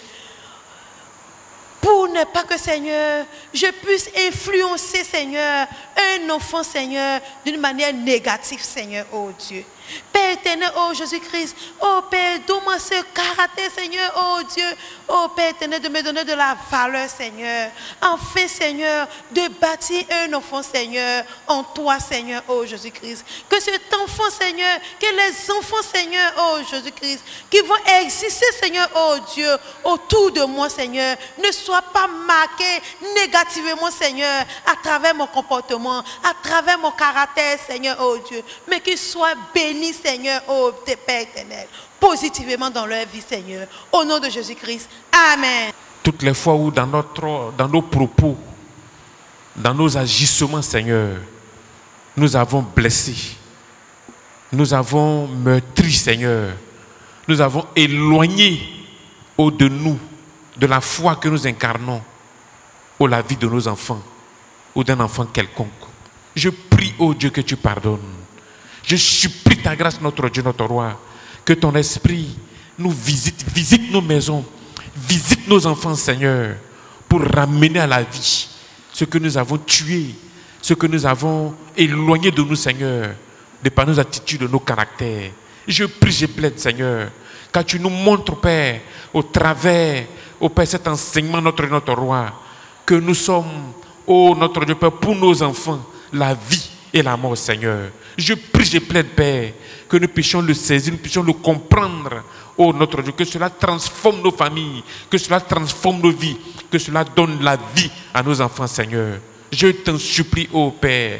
pour ne pas que, Seigneur, je puisse influencer, Seigneur, un enfant, Seigneur, d'une manière négative, Seigneur, oh Dieu. Père éternel, oh Jésus-Christ, oh Père, donne-moi ce caractère, Seigneur, oh Dieu, oh Père éternel, de me donner de la valeur, Seigneur. Enfin, Seigneur, de bâtir un enfant, Seigneur, en toi, Seigneur, oh Jésus-Christ. Que cet enfant, Seigneur, que les enfants, Seigneur, oh Jésus-Christ, qui vont exister, Seigneur, oh Dieu, autour de moi, Seigneur, ne soient pas marqués négativement, Seigneur, à travers mon comportement, à travers mon caractère, Seigneur, oh Dieu, mais qu'ils soient bénis, Seigneur, oh Père éternel, positivement dans leur vie, Seigneur, au nom de Jésus-Christ. Amen. Toutes les fois où dans, notre, dans nos propos, dans nos agissements, Seigneur, nous avons blessé, nous avons meurtri, Seigneur, nous avons éloigné au-de nous de la foi que nous incarnons, ou la vie de nos enfants, ou d'un enfant quelconque. Je prie, ô Dieu, que tu pardonnes. Je supplie ta grâce, notre Dieu, notre roi, que ton esprit nous visite, visite nos maisons, visite nos enfants, Seigneur, pour ramener à la vie ce que nous avons tué, ce que nous avons éloigné de nous, Seigneur, de par nos attitudes, nos caractères. Je prie, je plaide, Seigneur, car tu nous montres, Père, au travers, au Père, cet enseignement, notre notre roi, que nous sommes, ô notre Dieu, Père, pour nos enfants, la vie et la mort, Seigneur. Je prie, je plaide, Père, que nous puissions le saisir, nous puissions le comprendre, ô notre Dieu, que cela transforme nos familles, que cela transforme nos vies, que cela donne la vie à nos enfants, Seigneur. Je t'en supplie, ô Père,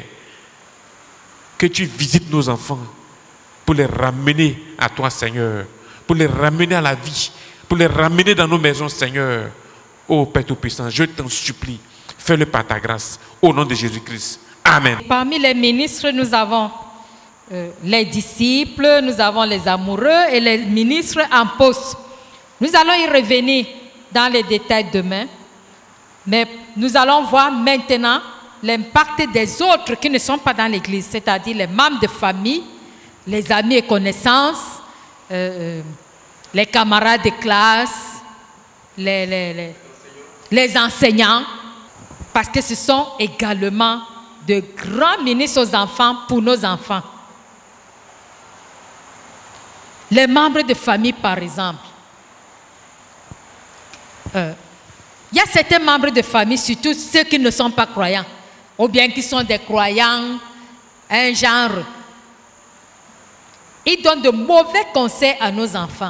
que tu visites nos enfants pour les ramener à toi, Seigneur, pour les ramener à la vie, pour les ramener dans nos maisons, Seigneur. Ô Père Tout-Puissant, je t'en supplie, fais-le par ta grâce, au nom de Jésus-Christ. Amen. Parmi les ministres, nous avons euh, les disciples, nous avons les amoureux et les ministres en poste. Nous allons y revenir dans les détails demain, mais nous allons voir maintenant l'impact des autres qui ne sont pas dans l'église, c'est-à-dire les membres de famille, les amis et connaissances, euh, les camarades de classe, les, les, les, les enseignants, parce que ce sont également de grands ministres aux enfants pour nos enfants. Les membres de famille, par exemple. Euh, il y a certains membres de famille, surtout ceux qui ne sont pas croyants, ou bien qui sont des croyants, un genre. Ils donnent de mauvais conseils à nos enfants.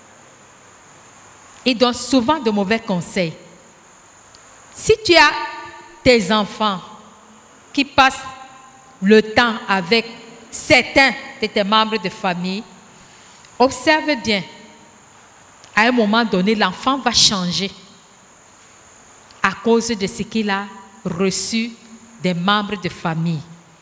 Ils donnent souvent de mauvais conseils. Si tu as tes enfants qui passent le temps avec certains de tes membres de famille, observe bien. À un moment donné, l'enfant va changer à cause de ce qu'il a reçu des membres de famille.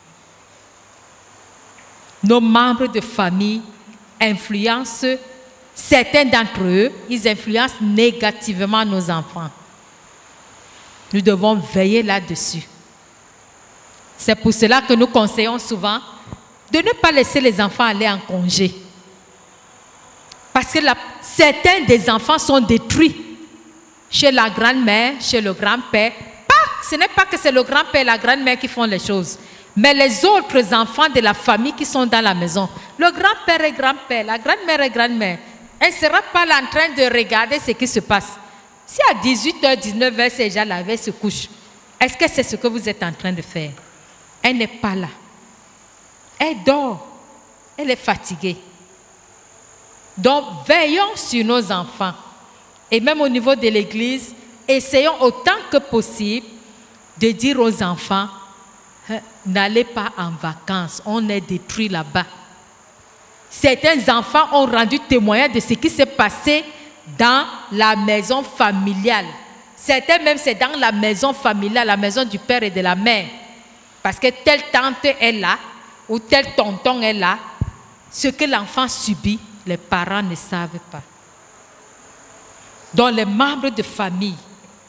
Nos membres de famille influencent, certains d'entre eux, ils influencent négativement nos enfants. Nous devons veiller là-dessus. C'est pour cela que nous conseillons souvent de ne pas laisser les enfants aller en congé. Parce que la, certains des enfants sont détruits chez la grand-mère, chez le grand-père. Ce n'est pas que c'est le grand-père et la grand-mère qui font les choses, mais les autres enfants de la famille qui sont dans la maison. Le grand-père est grand-père, la grand-mère est grand-mère. Elle ne sera pas là en train de regarder ce qui se passe. Si à dix-huit heures, dix-neuf heures, ces gens-là se couchent, est-ce que c'est ce que vous êtes en train de faire? Elle n'est pas là. Elle dort. Elle est fatiguée. Donc, veillons sur nos enfants. Et même au niveau de l'église, essayons autant que possible de dire aux enfants, n'allez pas en vacances, on est détruit là-bas. Certains enfants ont rendu témoignage de ce qui s'est passé dans la maison familiale. Certains même, c'est dans la maison familiale, la maison du père et de la mère. Parce que telle tante est là, ou tel tonton est là. Ce que l'enfant subit, les parents ne savent pas. Donc les membres de famille,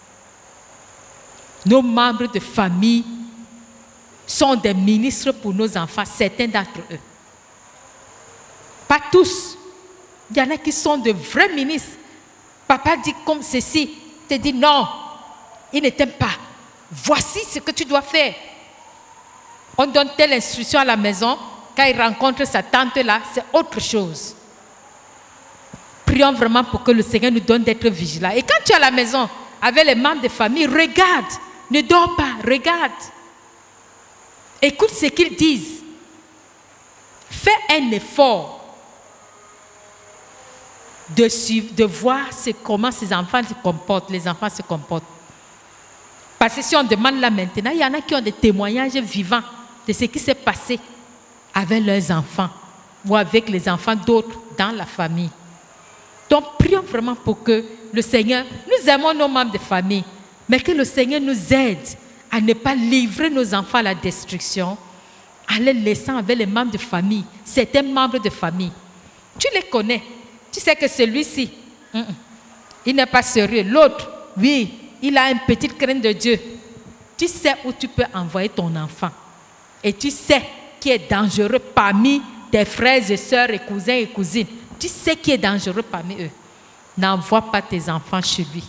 nos membres de famille sont des ministres pour nos enfants, certains d'entre eux. Pas tous. Il y en a qui sont de vrais ministres. Papa dit comme ceci, te dit non, il ne t'aime pas. Voici ce que tu dois faire. On donne telle instruction à la maison, quand il rencontre sa tante là, c'est autre chose. Prions vraiment pour que le Seigneur nous donne d'être vigilants. Et quand tu es à la maison avec les membres de famille, regarde, ne dors pas, regarde. Écoute ce qu'ils disent. Fais un effort de, suivre, de voir ce, comment ces enfants se comportent, les enfants se comportent. Parce que si on demande là maintenant, il y en a qui ont des témoignages vivants de ce qui s'est passé avec leurs enfants ou avec les enfants d'autres dans la famille. Donc, prions vraiment pour que le Seigneur, nous aimons nos membres de famille, mais que le Seigneur nous aide à ne pas livrer nos enfants à la destruction en les laissant avec les membres de famille, certains membres de famille. Tu les connais. Tu sais que celui-ci, mm, mm, il n'est pas sérieux. L'autre, oui, il a une petite crainte de Dieu. Tu sais où tu peux envoyer ton enfant. Et tu sais qui est dangereux parmi tes frères et sœurs et cousins et cousines. Tu sais qui est dangereux parmi eux. N'envoie pas tes enfants chez lui.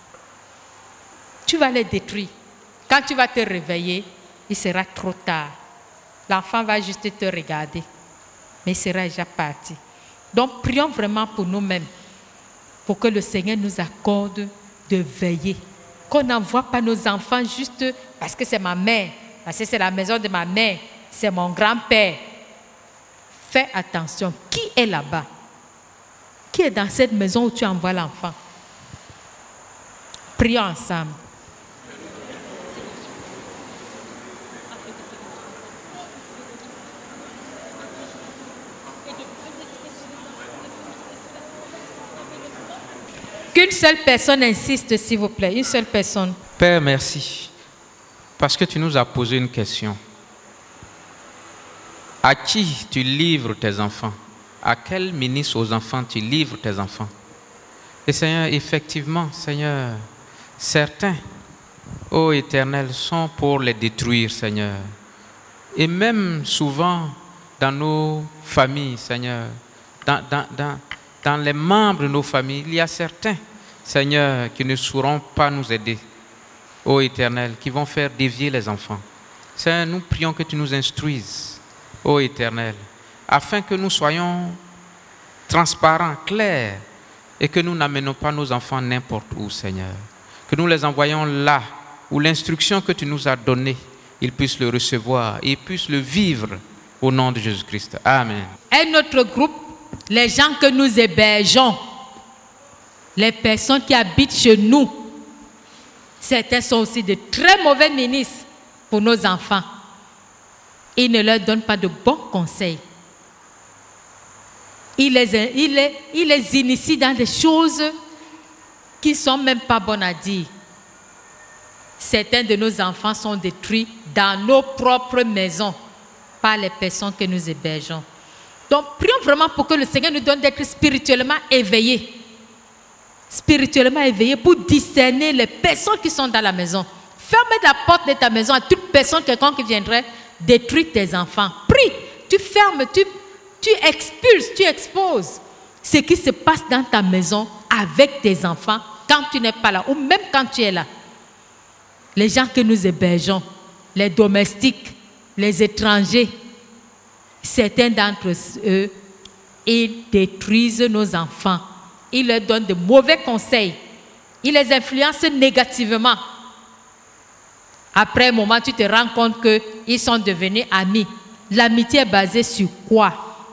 Tu vas les détruire. Quand tu vas te réveiller, il sera trop tard. L'enfant va juste te regarder, mais il sera déjà parti. Donc, prions vraiment pour nous-mêmes, pour que le Seigneur nous accorde de veiller. Qu'on n'envoie pas nos enfants juste parce que c'est ma mère, parce que c'est la maison de ma mère, c'est mon grand-père. Fais attention. Qui est là-bas? Qui est dans cette maison où tu envoies l'enfant? Prions ensemble. Qu'une seule personne insiste, s'il vous plaît. Une seule personne. Père, merci. Parce que tu nous as posé une question. À qui tu livres tes enfants? À quel ministre aux enfants tu livres tes enfants? Et Seigneur, effectivement, Seigneur, certains, ô Éternel, sont pour les détruire, Seigneur. Et même souvent dans nos familles, Seigneur, dans, dans, dans, dans les membres de nos familles, il y a certains, Seigneur, qui ne sauront pas nous aider, ô Éternel, qui vont faire dévier les enfants. Seigneur, nous prions que tu nous instruises, ô Éternel, afin que nous soyons transparents, clairs, et que nous n'amenons pas nos enfants n'importe où, Seigneur. Que nous les envoyons là où l'instruction que tu nous as donnée, ils puissent le recevoir et puissent le vivre au nom de Jésus-Christ. Amen. Un autre groupe, les gens que nous hébergeons, les personnes qui habitent chez nous, certains sont aussi de très mauvais ministres pour nos enfants. Ils ne leur donnent pas de bons conseils. Ils les, ils les, ils les initient dans des choses qui ne sont même pas bonnes à dire. Certains de nos enfants sont détruits dans nos propres maisons par les personnes que nous hébergeons. Donc, prions vraiment pour que le Seigneur nous donne d'être spirituellement éveillés. Spirituellement éveillés pour discerner les personnes qui sont dans la maison. Ferme la porte de ta maison à toute personne, quelqu'un qui viendrait détruire tes enfants. Prie, tu fermes, tu, tu expulses, tu exposes ce qui se passe dans ta maison avec tes enfants quand tu n'es pas là ou même quand tu es là. Les gens que nous hébergeons, les domestiques, les étrangers, certains d'entre eux, ils détruisent nos enfants. Ils leur donnent de mauvais conseils. Ils les influencent négativement. Après un moment, tu te rends compte qu'ils sont devenus amis. L'amitié est basée sur quoi?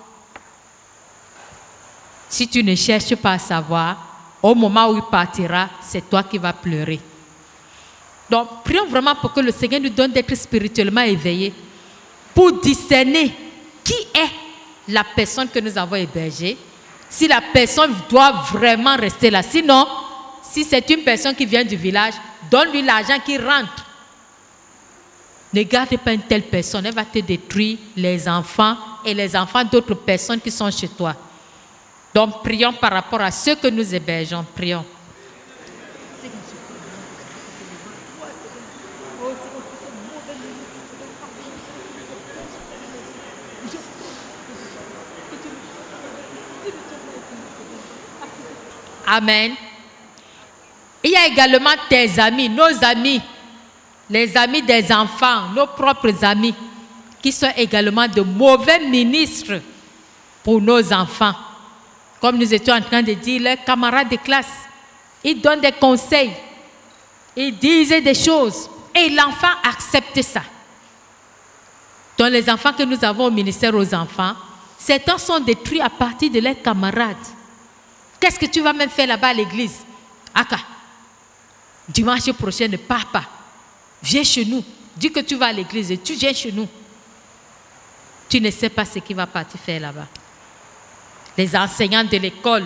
Si tu ne cherches pas à savoir, au moment où il partira, c'est toi qui vas pleurer. Donc, prions vraiment pour que le Seigneur nous donne d'être spirituellement éveillés pour discerner qui est la personne que nous avons hébergée, si la personne doit vraiment rester là. Sinon, si c'est une personne qui vient du village, donne-lui l'argent qui rentre. Ne garde pas une telle personne, elle va te détruire les enfants et les enfants d'autres personnes qui sont chez toi. Donc, prions par rapport à ceux que nous hébergeons. Prions. Amen. Il y a également tes amis, nos amis, les amis des enfants, nos propres amis, qui sont également de mauvais ministres pour nos enfants. Comme nous étions en train de dire, les camarades de classe, ils donnent des conseils, ils disent des choses, et l'enfant accepte ça. Donc les enfants que nous avons au ministère aux enfants, certains sont détruits à partir de leurs camarades. Qu'est-ce que tu vas même faire là-bas à l'église? Aka, dimanche prochain, ne pars pas. Viens chez nous. Dis que tu vas à l'église et tu viens chez nous. Tu ne sais pas ce qu'il va partir faire là-bas. Les enseignants de l'école.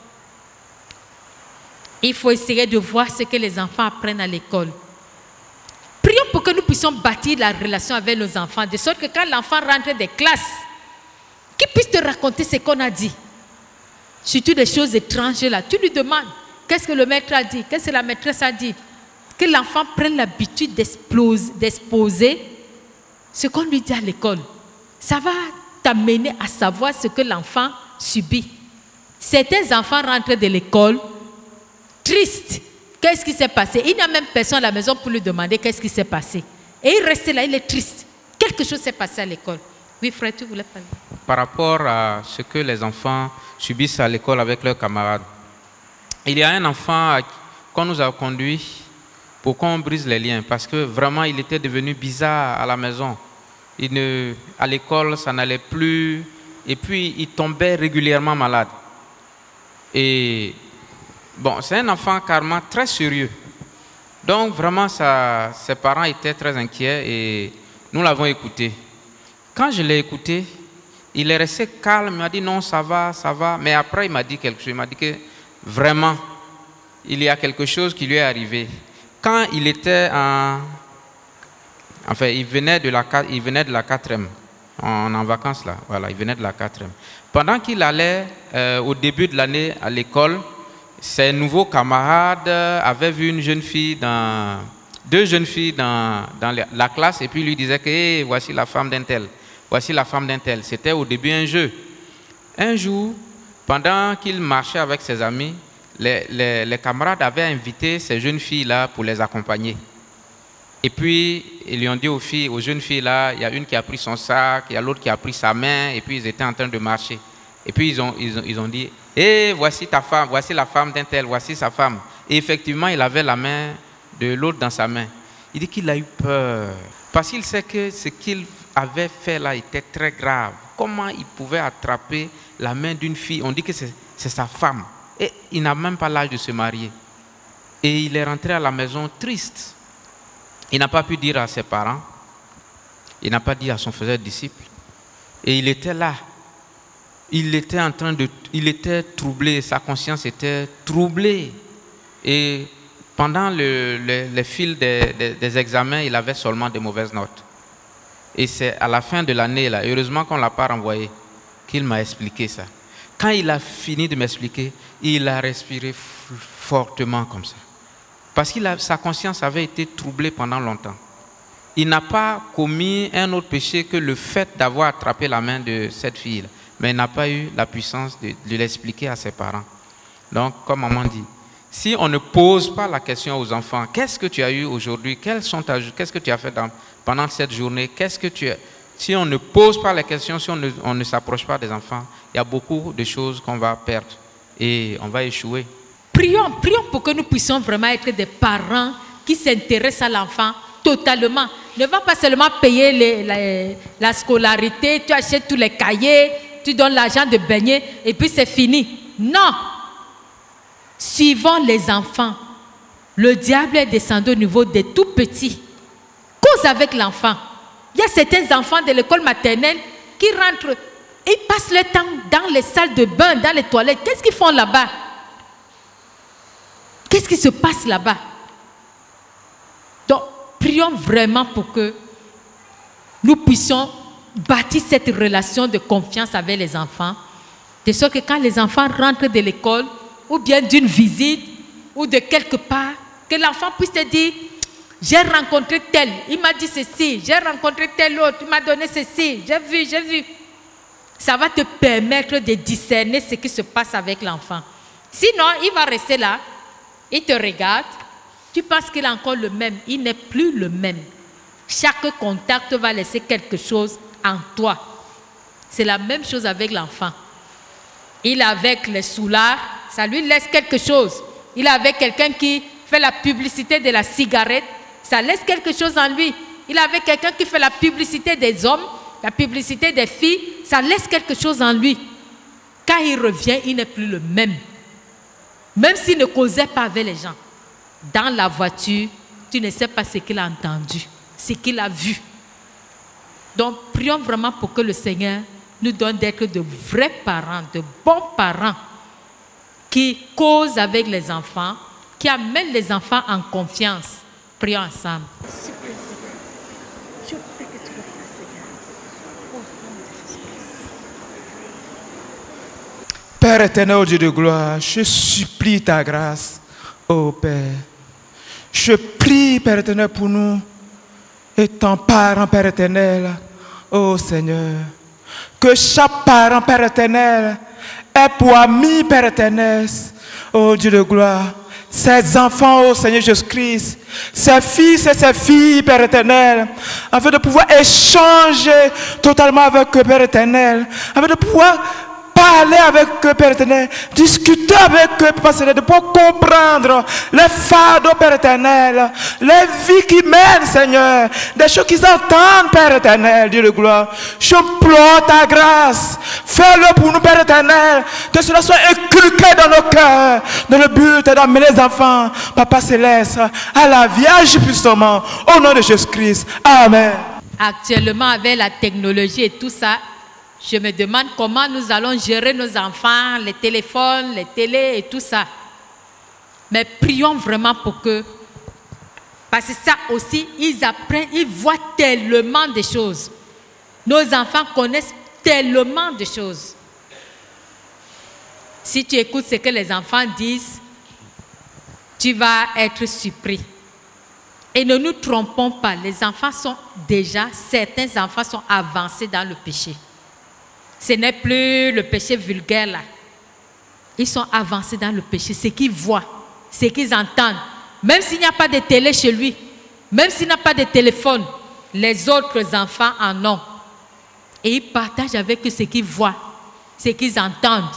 Il faut essayer de voir ce que les enfants apprennent à l'école. Prions pour que nous puissions bâtir la relation avec nos enfants, de sorte que quand l'enfant rentre des classes, qu'il puisse te raconter ce qu'on a dit. Surtout des choses étranges là. Tu lui demandes, qu'est-ce que le maître a dit? Qu'est-ce que la maîtresse a dit? Que l'enfant prenne l'habitude d'exposer ce qu'on lui dit à l'école. Ça va t'amener à savoir ce que l'enfant subit. Certains enfants rentrent de l'école tristes. Qu'est-ce qui s'est passé? Il n'y a même personne à la maison pour lui demander qu'est-ce qui s'est passé. Et il reste là, il est triste. Quelque chose s'est passé à l'école. Oui, frère, tu voulais parler? Par rapport à ce que les enfants subissent à l'école avec leurs camarades. Il y a un enfant qu'on nous a conduit pour qu'on brise les liens, parce que vraiment il était devenu bizarre à la maison. Il ne, à l'école, ça n'allait plus, et puis il tombait régulièrement malade. Et bon, c'est un enfant carrément très sérieux. Donc vraiment, ça, ses parents étaient très inquiets et nous l'avons écouté. Quand je l'ai écouté, il est resté calme, il m'a dit non, ça va, ça va. Mais après, il m'a dit quelque chose. Il m'a dit que vraiment, il y a quelque chose qui lui est arrivé. Quand il était en... Enfin, il venait de la, il venait de la quatrième, en, en vacances là. Voilà, il venait de la quatrième. Pendant qu'il allait euh, au début de l'année à l'école, ses nouveaux camarades avaient vu une jeune fille dans... Deux jeunes filles dans, dans la classe et puis lui disaient que hey, voici la femme d'un tel. Voici la femme d'un tel. C'était au début un jeu. Un jour, pendant qu'il marchait avec ses amis, les, les, les camarades avaient invité ces jeunes filles-là pour les accompagner. Et puis, ils lui ont dit aux filles, aux jeunes filles-là, il y a une qui a pris son sac, il y a l'autre qui a pris sa main, et puis ils étaient en train de marcher. Et puis ils ont, ils ont, ils ont dit, hé, hey, voici ta femme, voici la femme d'un tel, voici sa femme. Et effectivement, il avait la main de l'autre dans sa main. Il dit qu'il a eu peur, parce qu'il sait que ce qu'il avait fait là était très grave. Comment il pouvait attraper la main d'une fille? On dit que c'est sa femme. Et il n'a même pas l'âge de se marier. Et il est rentré à la maison triste. Il n'a pas pu dire à ses parents. Il n'a pas dit à son frère disciple. Et il était là. Il était en train de... Il était troublé. Sa conscience était troublée. Et pendant le, le, le fil des, des, des examens, il avait seulement de mauvaises notes. Et c'est à la fin de l'année, là, heureusement qu'on ne l'a pas renvoyé, qu'il m'a expliqué ça. Quand il a fini de m'expliquer, il a respiré fortement comme ça. Parce que sa conscience avait été troublée pendant longtemps. Il n'a pas commis un autre péché que le fait d'avoir attrapé la main de cette fille. Mais il n'a pas eu la puissance de, de l'expliquer à ses parents. Donc, comme maman dit, si on ne pose pas la question aux enfants, qu'est-ce que tu as eu aujourd'hui? Qu'est-ce que tu as fait dans, pendant cette journée? Qu'est-ce que tu as... Si on ne pose pas les questions, si on ne, on ne s'approche pas des enfants, il y a beaucoup de choses qu'on va perdre et on va échouer. Prions, prions pour que nous puissions vraiment être des parents qui s'intéressent à l'enfant totalement. Ne va pas seulement payer les, les, la scolarité, tu achètes tous les cahiers, tu donnes l'argent de baigner et puis c'est fini. Non! Suivons les enfants. Le diable est descendu au niveau des tout petits. Cause avec l'enfant. Il y a certains enfants de l'école maternelle qui rentrent, ils passent leur temps dans les salles de bain, dans les toilettes. Qu'est-ce qu'ils font là-bas? Qu'est-ce qui se passe là-bas? Donc, prions vraiment pour que nous puissions bâtir cette relation de confiance avec les enfants, de sorte que quand les enfants rentrent de l'école, ou bien d'une visite, ou de quelque part, que l'enfant puisse te dire, j'ai rencontré tel, il m'a dit ceci, j'ai rencontré tel autre, il m'a donné ceci, j'ai vu, j'ai vu. Ça va te permettre de discerner ce qui se passe avec l'enfant. Sinon, il va rester là, il te regarde, tu penses qu'il est encore le même, il n'est plus le même. Chaque contact va laisser quelque chose en toi. C'est la même chose avec l'enfant. Il est avec les soulards, ça lui laisse quelque chose. Il est avec quelqu'un qui fait la publicité de la cigarette, ça laisse quelque chose en lui. Il est avec quelqu'un qui fait la publicité des hommes, la publicité des filles, ça laisse quelque chose en lui. Quand il revient, il n'est plus le même. Même s'il ne causait pas avec les gens. Dans la voiture, tu ne sais pas ce qu'il a entendu, ce qu'il a vu. Donc, prions vraiment pour que le Seigneur nous donne d'être de vrais parents, de bons parents, qui causent avec les enfants, qui amènent les enfants en confiance. Prions ensemble. Père éternel, au Dieu de gloire, je supplie ta grâce, ô Père. Je prie, Père éternel, pour nous, étant parents, Père éternel, ô Seigneur. Que chaque parent, Père éternel, ait pour ami, Père éternel, ô Dieu de gloire, ses enfants, ô Seigneur Jésus-Christ, ses fils et ses filles, Père éternel, afin de pouvoir échanger totalement avec eux, Père éternel, afin de pouvoir parler avec eux, Père éternel, discuter avec eux, Père éternel, de pouvoir comprendre les fardeaux, Père éternel, les vies qu'ils mènent, Seigneur, des choses qu'ils entendent, Père éternel, Dieu de gloire. Je implore ta grâce, fais-le pour nous, Père éternel, que cela soit inculqué dans nos cœurs, dans le but d'amener les enfants, Papa Céleste, à la vie, agis puissamment, au nom de Jésus-Christ. Amen. Actuellement, avec la technologie et tout ça, je me demande comment nous allons gérer nos enfants, les téléphones, les télés et tout ça. Mais prions vraiment pour que, parce que ça aussi, ils apprennent, ils voient tellement de choses. Nos enfants connaissent tellement de choses. Si tu écoutes ce que les enfants disent, tu vas être surpris. Et ne nous trompons pas, les enfants sont déjà, certains enfants sont avancés dans le péché. Ce n'est plus le péché vulgaire là. Ils sont avancés dans le péché. Ce qu'ils voient, ce qu'ils entendent. Même s'il n'y a pas de télé chez lui, même s'il n'a pas de téléphone, les autres enfants en ont. Et ils partagent avec eux ce qu'ils voient, ce qu'ils entendent.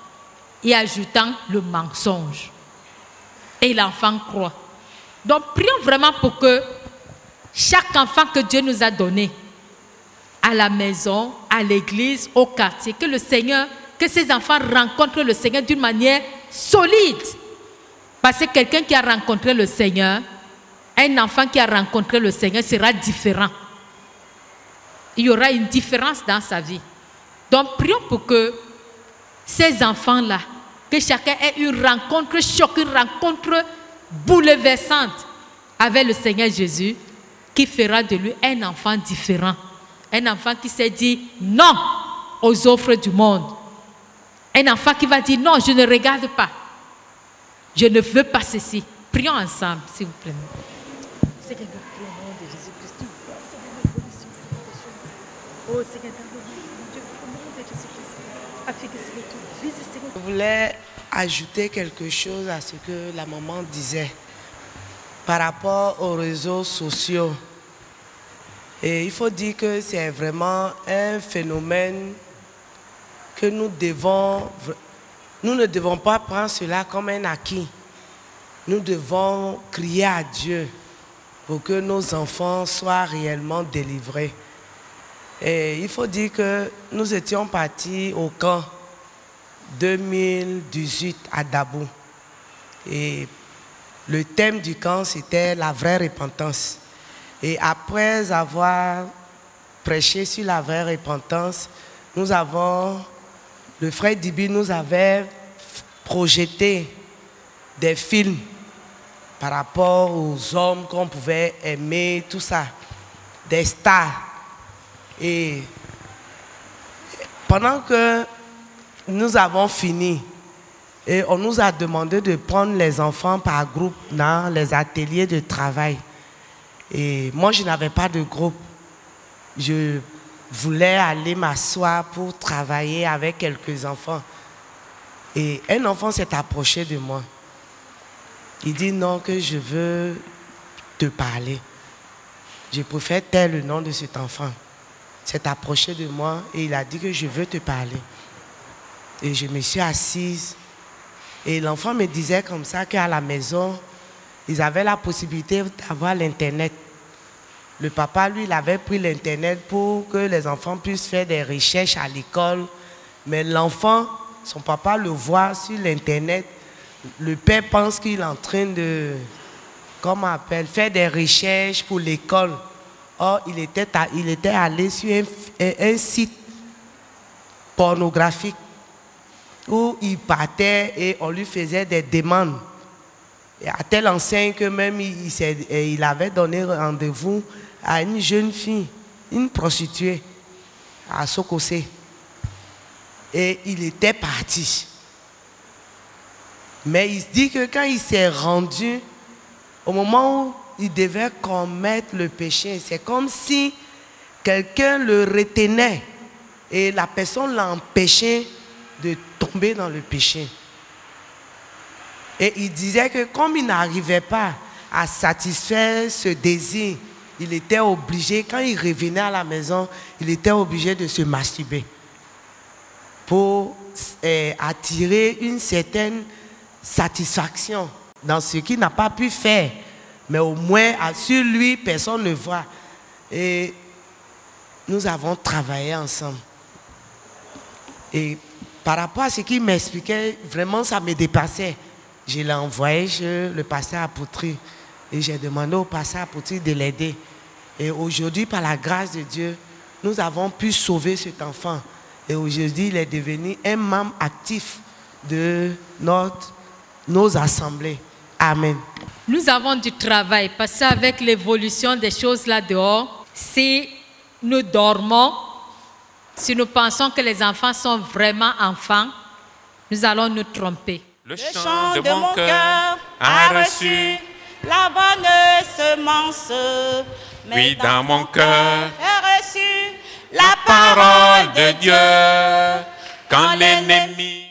Et ajoutant le mensonge. Et l'enfant croit. Donc prions vraiment pour que chaque enfant que Dieu nous a donné, à la maison, à l'église, au quartier, que le Seigneur, que ces enfants rencontrent le Seigneur d'une manière solide. Parce que quelqu'un qui a rencontré le Seigneur, un enfant qui a rencontré le Seigneur sera différent. Il y aura une différence dans sa vie. Donc prions pour que ces enfants-là, que chacun ait une rencontre choc, une rencontre bouleversante avec le Seigneur Jésus, qui fera de lui un enfant différent. Un enfant qui s'est dit non aux offres du monde. Un enfant qui va dire non, je ne regarde pas. Je ne veux pas ceci. Prions ensemble, s'il vous plaît. Seigneur, au nom de Jésus-Christ, tu vois, Seigneur, oh Seigneur, au nom de Jésus-Christ, afin que Seigneur, tu vises, Seigneur. Je voulais ajouter quelque chose à ce que la maman disait par rapport aux réseaux sociaux. Et il faut dire que c'est vraiment un phénomène que nous devons, nous ne devons pas prendre cela comme un acquis. Nous devons crier à Dieu pour que nos enfants soient réellement délivrés. Et il faut dire que nous étions partis au camp deux mille dix-huit à Dabo. Et Le thème du camp, c'était la vraie repentance. Et après avoir prêché sur la vraie repentance, nous avons, le frère Dibi nous avait projeté des films par rapport aux hommes qu'on pouvait aimer, tout ça, des stars. Et pendant que nous avons fini, et on nous a demandé de prendre les enfants par groupe dans les ateliers de travail. Et moi, je n'avais pas de groupe. Je voulais aller m'asseoir pour travailler avec quelques enfants. Et un enfant s'est approché de moi. Il dit non, que je veux te parler. Je préfère taire le nom de cet enfant. Il s'est approché de moi et il a dit que je veux te parler. Et je me suis assise. Et l'enfant me disait comme ça qu'à la maison, ils avaient la possibilité d'avoir l'Internet. Le papa, lui, il avait pris l'Internet pour que les enfants puissent faire des recherches à l'école. Mais l'enfant, son papa le voit sur l'Internet. Le père pense qu'il est en train de, comment on appelle, faire des recherches pour l'école. Or, il était, à, il était allé sur un, un, un site pornographique où il partait et on lui faisait des demandes. Et à telle enseigne que même il, il, il avait donné rendez-vous à une jeune fille, une prostituée, à Sokosé. Et il était parti. Mais il se dit que quand il s'est rendu, au moment où il devait commettre le péché, c'est comme si quelqu'un le retenait et la personne l'empêchait de tomber dans le péché. Et il disait que comme il n'arrivait pas à satisfaire ce désir, il était obligé, quand il revenait à la maison, il était obligé de se masturber pour eh, attirer une certaine satisfaction dans ce qu'il n'a pas pu faire. Mais au moins, sur lui, personne ne voit. Et nous avons travaillé ensemble. Et par rapport à ce qu'il m'expliquait, vraiment, ça me dépassait. Je l'ai envoyé chez le pasteur Apoutri. Et j'ai demandé au pasteur Apoutri de l'aider. Et aujourd'hui, par la grâce de Dieu, nous avons pu sauver cet enfant. Et aujourd'hui, il est devenu un membre actif de notre, nos assemblées. Amen. Nous avons du travail parce qu'avec l'évolution des choses là dehors, si nous dormons, si nous pensons que les enfants sont vraiment enfants, nous allons nous tromper. Le chant, Le chant de, de mon cœur a reçu la bonne semence. Oui, dans, dans mon cœur a reçu la parole de Dieu. Quand l'ennemi